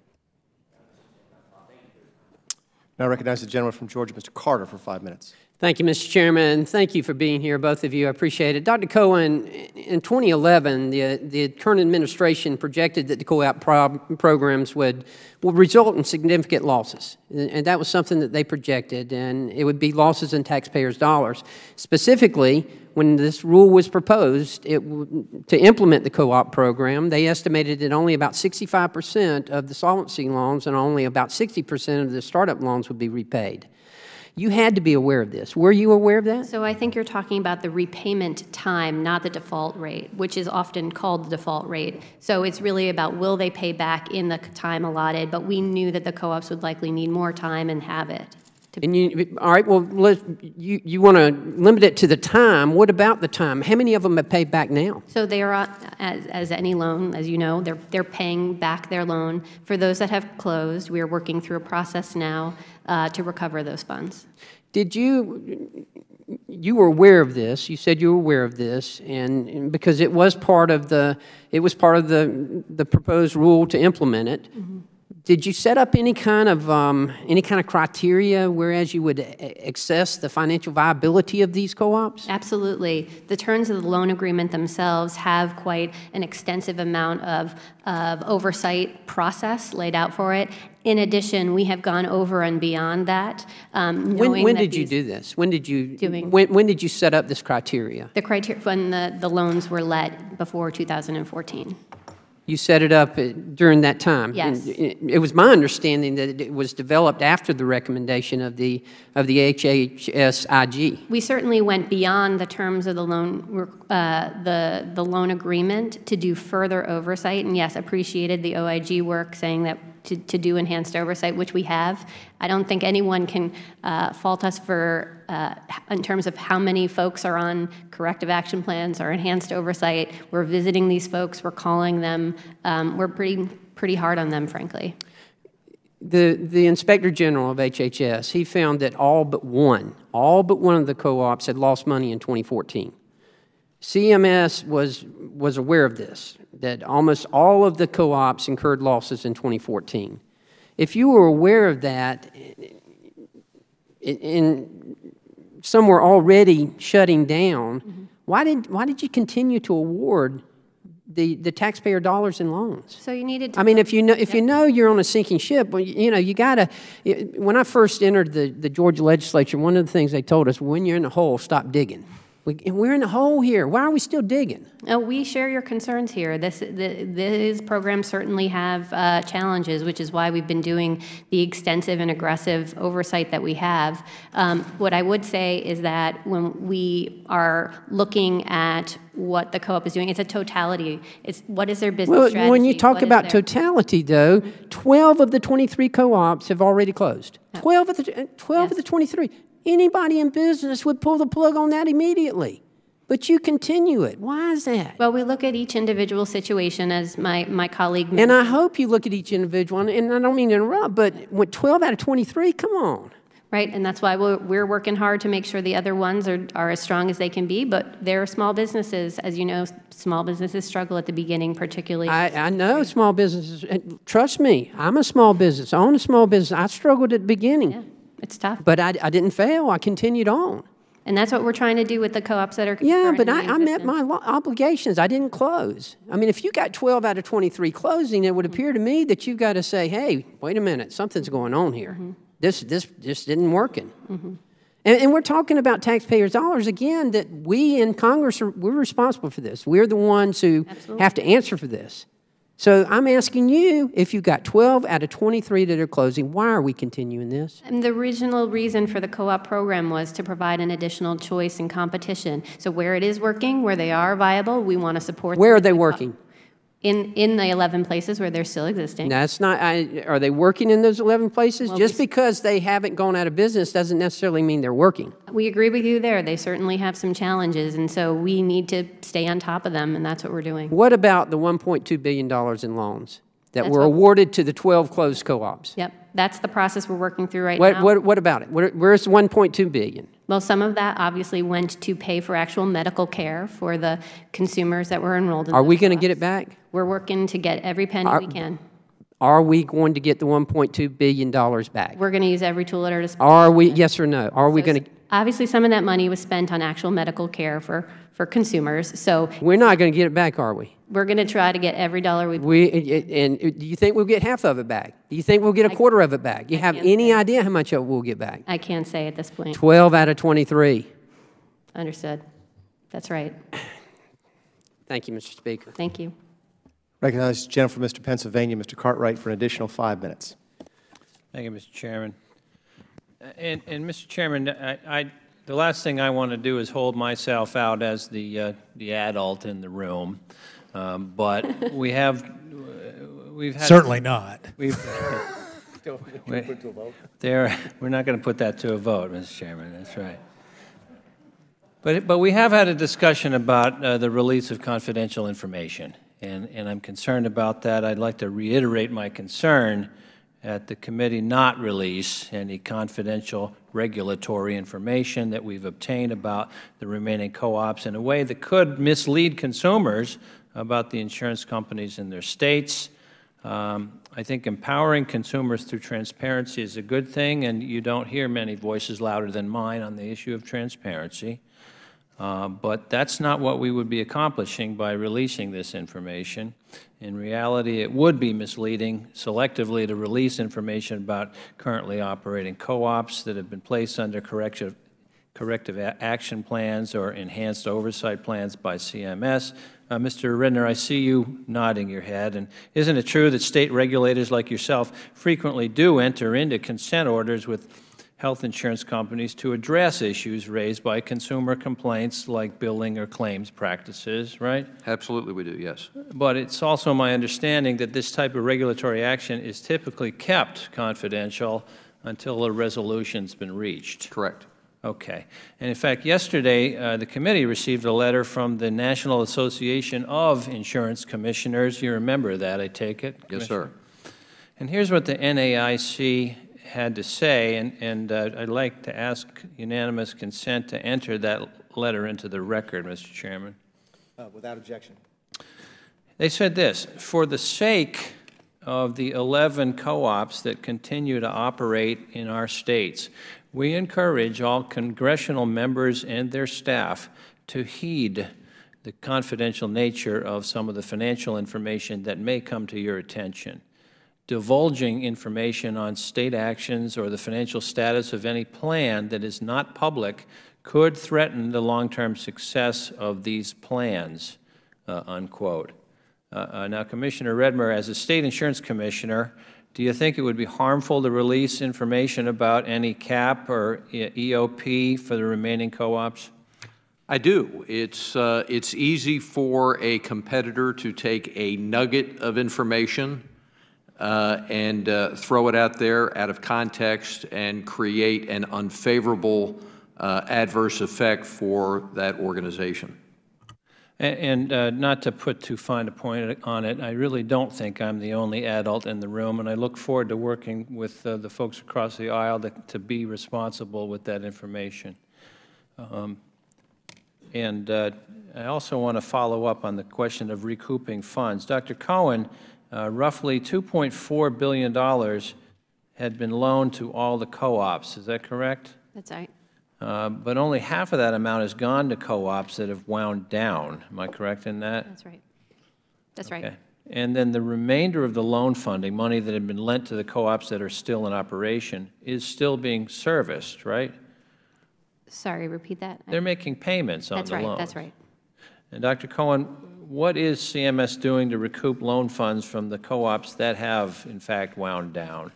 Now I recognize the gentleman from Georgia, Mister Carter, for five minutes. Thank you, Mister Chairman. Thank you for being here, both of you. I appreciate it. Doctor Cohen, in twenty eleven, the, the current administration projected that the co-op pro programs would, would result in significant losses. And, and that was something that they projected, and it would be losses in taxpayers' dollars. Specifically, when this rule was proposed it to implement the co-op program, they estimated that only about sixty-five percent of the solvency loans and only about sixty percent of the startup loans would be repaid. You had to be aware of this. Were you aware of that? So I think you're talking about the repayment time, not the default rate, which is often called the default rate. So it's really about will they pay back in the time allotted, but we knew that the co-ops would likely need more time and have it. And you, all right, well, let, you, you want to limit it to the time. What about the time? How many of them have paid back now? So they are, as, as any loan, as you know, they're, they're paying back their loan. For those that have closed, we are working through a process now uh, to recover those funds. Did you, you were aware of this, you said you were aware of this, and, and because it was part of the, it was part of the, the proposed rule to implement it. Mm-hmm. did you set up any kind of um, any kind of criteria whereas you would assess the financial viability of these co-ops? Absolutely. The terms of the loan agreement themselves have quite an extensive amount of, of oversight process laid out for it. In addition, we have gone over and beyond that. Um, when when that did you do this? When did you doing, when, when did you set up this criteria? The criteria when the, the loans were let before two thousand fourteen. You set it up during that time. Yes. And it was my understanding that it was developed after the recommendation of the of the H H S I G. We certainly went beyond the terms of the loan uh, the the loan agreement to do further oversight, and yes, appreciated the O I G work saying that to, to do enhanced oversight, which we have. I don't think anyone can uh, fault us for, uh, in terms of how many folks are on corrective action plans or enhanced oversight. We're visiting these folks, we're calling them. Um, we're pretty, pretty hard on them, frankly. The, the Inspector General of H H S, he found that all but one, all but one of the co-ops had lost money in twenty fourteen. C M S was, was aware of this, that almost all of the co-ops incurred losses in twenty fourteen. If you were aware of that, and some were already shutting down, mm-hmm. why did, why did you continue to award the, the taxpayer dollars in loans? So you needed to... I mean, if you know, if you know you're on a sinking ship, well, you know, you got to... When I first entered the, the Georgia legislature, one of the things they told us, when you're in the hole, stop digging. We, we're in the hole here. Why are we still digging? Oh, we share your concerns here. This, the, these programs certainly have uh, challenges, which is why we've been doing the extensive and aggressive oversight that we have. Um, what I would say is that when we are looking at what the co-op is doing, it's a totality. It's what is their business well, strategy? When you talk what about totality, though, twelve of the twenty-three co-ops have already closed. Yep. twelve of the, twelve yes. of the twenty-three. Anybody in business would pull the plug on that immediately. But you continue it. Why is that? Well, we look at each individual situation, as my, my colleague mentioned. And I hope you look at each individual, and I don't mean to interrupt, but with twelve out of twenty-three, come on. Right, and that's why we're, we're working hard to make sure the other ones are, are as strong as they can be, but they're small businesses. As you know, small businesses struggle at the beginning, particularly. I, I know small businesses. Trust me, I'm a small business. I own a small business. I struggled at the beginning. Yeah. It's tough. But I, I didn't fail. I continued on. And that's what we're trying to do with the co-ops that are Yeah, but I, I met my obligations. I didn't close. I mean, if you got twelve out of twenty-three closing, it would mm-hmm. appear to me that you've got to say, hey, wait a minute, something's going on here. Mm-hmm. This, this, this didn't working. Mm-hmm. and, and we're talking about taxpayers' dollars, again, that we in Congress, are, we're responsible for this. We're the ones who Absolutely. Have to answer for this. So I'm asking you, if you've got twelve out of twenty-three that are closing, why are we continuing this? And the original reason for the co-op program was to provide an additional choice and competition. So where it is working, where they are viable, we want to support Where them. Are they working? In, in the eleven places where they're still existing. That's not, I, are they working in those eleven places? Well, Just because they haven't gone out of business doesn't necessarily mean they're working. We agree with you there. They certainly have some challenges, and so we need to stay on top of them, and that's what we're doing. What about the one point two billion dollars in loans that that's were what, awarded to the twelve closed co-ops? Yep. That's the process we're working through right what, now. What, what about it? What, where's the one point two billion dollars? Well, some of that obviously went to pay for actual medical care for the consumers that were enrolled in Are we going to get it back? We're working to get every penny are, we can. Are we going to get the one point two billion dollars back? We're going to use every tool at our disposal. Are we, yes or no? Are so we going to? Obviously, some of that money was spent on actual medical care for, for consumers, so. We're not going to get it back, are we? We're going to try to get every dollar we We And do you think we'll get half of it back? Do you think we'll get a quarter of it back? Do you have any say. idea how much of it we'll get back? I can't say at this point. twelve out of twenty-three. Understood. That's right. Thank you, Mister Speaker. Thank you. Recognize the gentleman from Mister Pennsylvania, Mister Cartwright, for an additional five minutes. Thank you, Mister Chairman. And, and Mister Chairman, I, I, the last thing I want to do is hold myself out as the, uh, the adult in the room. Um, but we have, uh, we've had... Certainly not. We've, we, there, we're not going to put that to a vote, Mister Chairman. That's right. But, but we have had a discussion about uh, the release of confidential information, and, and I'm concerned about that. I'd like to reiterate my concern at the committee not release any confidential regulatory information that we've obtained about the remaining co-ops in a way that could mislead consumers about the insurance companies in their states. Um, I think empowering consumers through transparency is a good thing, and you don't hear many voices louder than mine on the issue of transparency. Uh, but that's not what we would be accomplishing by releasing this information. In reality, it would be misleading selectively to release information about currently operating co-ops that have been placed under corrective, corrective a action plans or enhanced oversight plans by C M S. Uh, Mister Redner, I see you nodding your head. And isn't it true that state regulators like yourself frequently do enter into consent orders with health insurance companies to address issues raised by consumer complaints like billing or claims practices, right? Absolutely we do, yes. But it's also my understanding that this type of regulatory action is typically kept confidential until a resolution's been reached. Correct. Okay. And in fact, yesterday, uh, the committee received a letter from the National Association of Insurance Commissioners. You remember that, I take it? Yes, sir. And here's what the N A I C had to say, and, and uh, I'd like to ask unanimous consent to enter that letter into the record, Mister Chairman. Uh, without objection. They said this: for the sake of the eleven co-ops that continue to operate in our states, we encourage all congressional members and their staff to heed the confidential nature of some of the financial information that may come to your attention. Divulging information on state actions or the financial status of any plan that is not public could threaten the long-term success of these plans, uh, unquote. Uh, uh, now, Commissioner Redmer, as a state insurance commissioner, do you think it would be harmful to release information about any cap or E O P for the remaining co-ops? I do. It's, uh, it's easy for a competitor to take a nugget of information uh, and uh, throw it out there out of context and create an unfavorable uh, adverse effect for that organization. And, and uh, not to put too fine a point on it, I really don't think I'm the only adult in the room, and I look forward to working with uh, the folks across the aisle to, to be responsible with that information. Um, and uh, I also want to follow up on the question of recouping funds. Doctor Cohen, uh, roughly two point four billion dollars had been loaned to all the co-ops. Is that correct? That's right. Uh, but only half of that amount has gone to co-ops that have wound down. Am I correct in that? That's right. That's okay. right. And then the remainder of the loan funding, money that had been lent to the co-ops that are still in operation, is still being serviced, right? Sorry, repeat that. They're making payments on that's the right, loans. That's right. And Doctor Cohen, what is C M S doing to recoup loan funds from the co-ops that have, in fact, wound down?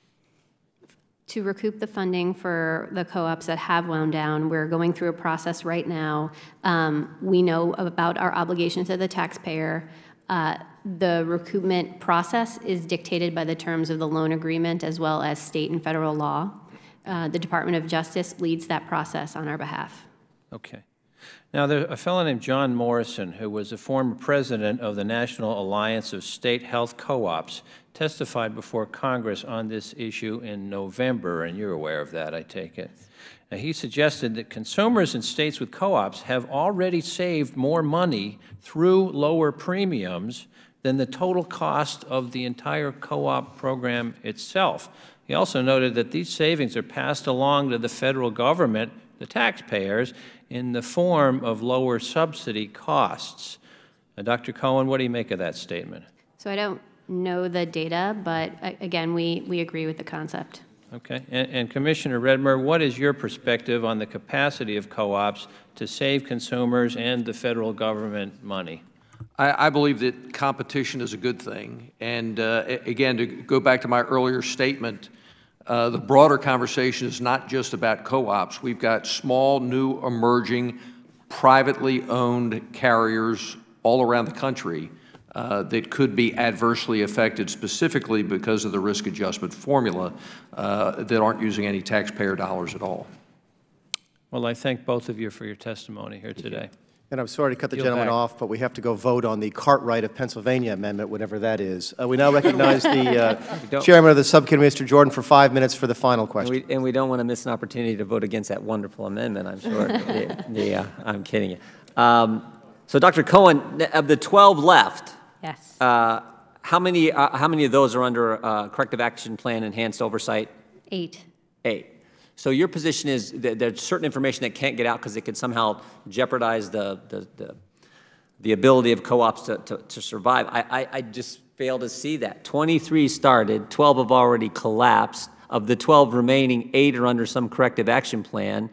To recoup the funding for the co-ops that have wound down, we're going through a process right now. Um, we know about our obligation to the taxpayer. Uh, the recoupment process is dictated by the terms of the loan agreement as well as state and federal law. Uh, the Department of Justice leads that process on our behalf. Okay. Now, there's a fellow named John Morrison, who was a former president of the National Alliance of State Health Co-ops, testified before Congress on this issue in November, and you're aware of that, I take it. Now, he suggested that consumers in states with co-ops have already saved more money through lower premiums than the total cost of the entire co-op program itself. He also noted that these savings are passed along to the federal government, the taxpayers, in the form of lower subsidy costs. Now, Doctor Cohen, what do you make of that statement? So I don't know the data, but uh, again, we, we agree with the concept. Okay. And, and Commissioner Redmer, what is your perspective on the capacity of co-ops to save consumers and the federal government money? I, I believe that competition is a good thing. And uh, again, to go back to my earlier statement, Uh, the broader conversation is not just about co-ops. We've got small, new, emerging, privately owned carriers all around the country uh, that could be adversely affected specifically because of the risk adjustment formula uh, that aren't using any taxpayer dollars at all. Well, I thank both of you for your testimony here today. And I'm sorry to cut the Yield gentleman back. off, but we have to go vote on the Cartwright of Pennsylvania amendment, whatever that is. Uh, we now recognize the uh, chairman of the subcommittee, Mister Jordan, for five minutes for the final question. And we, and we don't want to miss an opportunity to vote against that wonderful amendment, I'm sure. the, the, uh, I'm kidding you. Um, so, Doctor Cohen, of the twelve left, Yes. uh, how many, uh, how many of those are under uh, corrective action plan enhanced oversight? Eight. Eight. So your position is that there's certain information that can't get out because it could somehow jeopardize the, the, the, the ability of co-ops to, to, to survive. I, I, I just fail to see that. twenty-three started, twelve have already collapsed. Of the twelve remaining, eight are under some corrective action plan.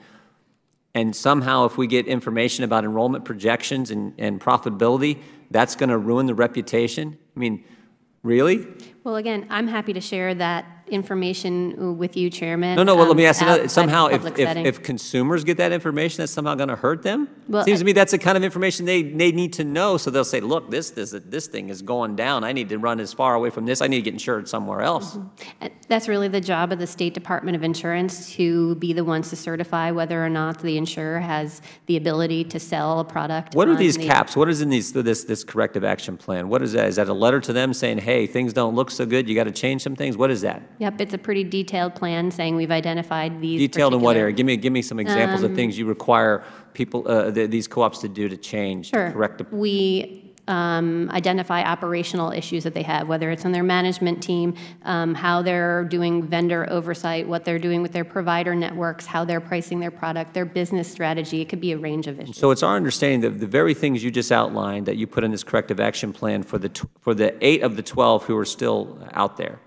And somehow if we get information about enrollment projections and, and profitability, that's going to ruin the reputation? I mean, really? Well, again, I'm happy to share that information with you, Chairman. No, no, well, let me um, ask you another. outside Somehow, the if, public if, setting. if consumers get that information, that's somehow going to hurt them? Well, Seems I- to me that's the kind of information they, they need to know, so they'll say, look, this, this, this thing is going down. I need to run as far away from this. I need to get insured somewhere else. Uh, That's really the job of the State Department of Insurance, to be the ones to certify whether or not the insurer has the ability to sell a product. What are on these the- caps? What is in these, this, this corrective action plan? What is that? Is that a letter to them saying, hey, things don't look so good, you got to change some things? What is that? Yep, it's a pretty detailed plan saying we've identified these. Detailed in what particular- area? Give me, give me some examples of things you require people, uh, th these co-ops to do to change, to Sure. correct the. We um, identify operational issues that they have, whether it's on their management team, um, how they're doing vendor oversight, what they're doing with their provider networks, how they're pricing their product, their business strategy. It could be a range of issues. So it's our understanding that the very things you just outlined that you put in this corrective action plan for the, tw for the eight of the twelve who are still out there,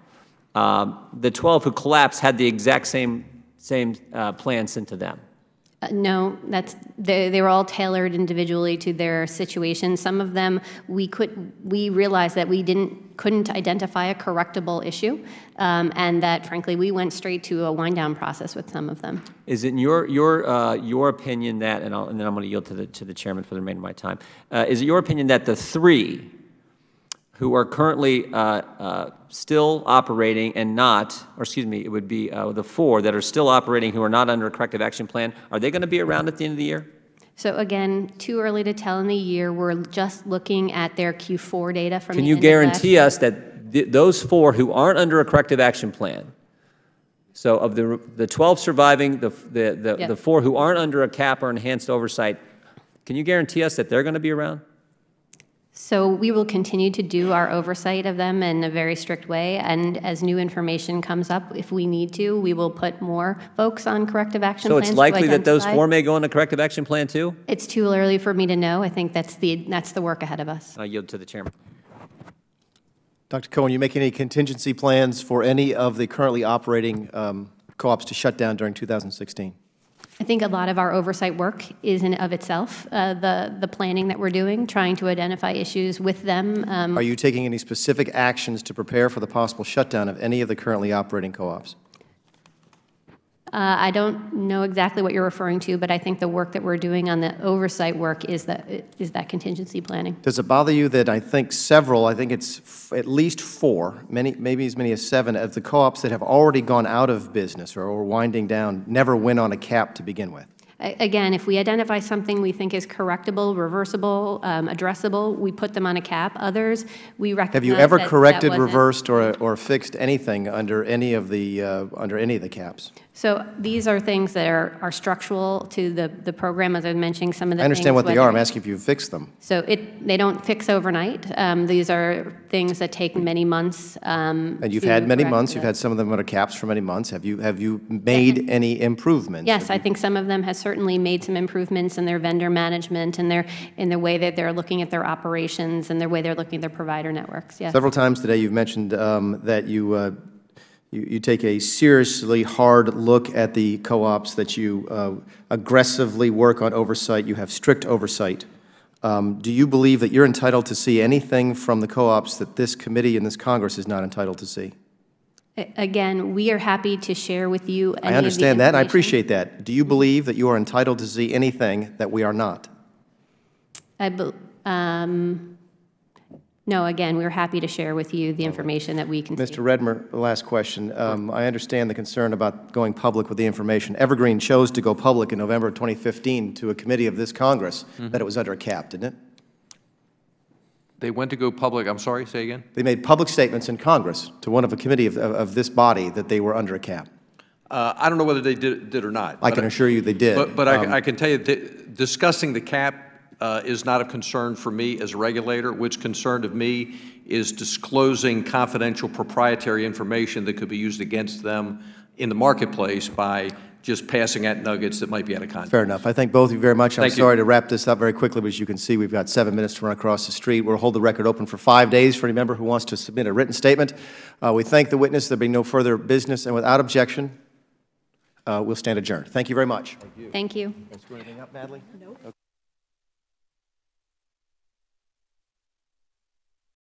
um, the twelve who collapsed had the exact same, same uh, plan sent to them. Uh, No, that's, they, they were all tailored individually to their situation. Some of them, we could, we realized that we didn't, couldn't identify a correctable issue, um, and that frankly, we went straight to a wind-down process with some of them. Is it in your, your, uh, your opinion that, and, I'll, and then I'm going to yield to the, to the chairman for the remainder of my time, uh, is it your opinion that the three who are currently uh, uh, still operating and not, or excuse me, it would be uh, the four that are still operating who are not under a corrective action plan, are they going to be around at the end of the year? So again, too early to tell in the year. We're just looking at their Q four data from Can the you end of last guarantee year. us that th those four who aren't under a corrective action plan, so of the, the twelve surviving, the, the, the, Yep. the four who aren't under a cap or enhanced oversight, can you guarantee us that they're going to be around? So we will continue to do our oversight of them in a very strict way, and as new information comes up, if we need to, we will put more folks on corrective action So plans it's to likely that those identify. four may go on a corrective action plan too? It's too early for me to know. I think that's the, that's the work ahead of us. I yield to the chairman. Doctor Cohen, you make any contingency plans for any of the currently operating um, co-ops to shut down during two thousand sixteen? I think a lot of our oversight work is in of itself, uh, the, the planning that we're doing, trying to identify issues with them. Um, Are you taking any specific actions to prepare for the possible shutdown of any of the currently operating co-ops? Uh, I don't know exactly what you're referring to, but I think the work that we're doing on the oversight work is that, is that contingency planning. Does it bother you that I think several, I think it's f at least four, many, maybe as many as seven, of the co-ops that have already gone out of business or are winding down never went on a cap to begin with? A- Again, if we identify something we think is correctable, reversible, um, addressable, we put them on a cap. Others, we recognize Have you ever that that corrected, wasn't- reversed, or, or fixed anything under any of the, uh, under any of the caps? So these are things that are, are structural to the, the program, as I was mentioning, some of the I understand things, what they whether- are. I'm asking if you've fixed them. So it, they don't fix overnight. Um, These are things that take many months. um, And you've to had many correct months, you've the- had some of them under caps for many months. Have you, have you made any improvements? Yes, Have I you- think some of them have certainly made some improvements in their vendor management and their, in the way that they're looking at their operations and the way they're looking at their provider networks, yes. Several times today, you've mentioned um, that you, uh, you, you take a seriously hard look at the co-ops, that you uh, aggressively work on oversight, you have strict oversight. Um, do you believe that you're entitled to see anything from the co-ops that this committee and this Congress is not entitled to see? A- Again, we are happy to share with you any of the I understand that, and I information. appreciate that. Do you believe that you are entitled to see anything that we are not? I bel- um, No, again, we're happy to share with you the information that we can see. Mister Redmer, last question. Um, I understand the concern about going public with the information. Evergreen chose to go public in November of twenty fifteen to a committee of this Congress Mm-hmm. that it was under a cap, didn't it? They went to go public, I'm sorry, say again? They made public statements in Congress to one of a committee of, of, of this body that they were under a cap. Uh, I don't know whether they did, did or not. I but can assure you they did. But, but Um, I, I can tell you that discussing the cap uh, is not a concern for me as a regulator. What's concerned of me is disclosing confidential proprietary information that could be used against them in the marketplace by just passing out nuggets that might be out of context. Fair enough. I thank both of you very much. I'm Thank you. sorry to wrap this up very quickly, but as you can see, we've got seven minutes to run across the street. We'll hold the record open for five days for any member who wants to submit a written statement. Uh, we thank the witness. There be no further business, and without objection, uh, we'll stand adjourned. Thank you very much. Thank you. Screw anything up badly? Nope.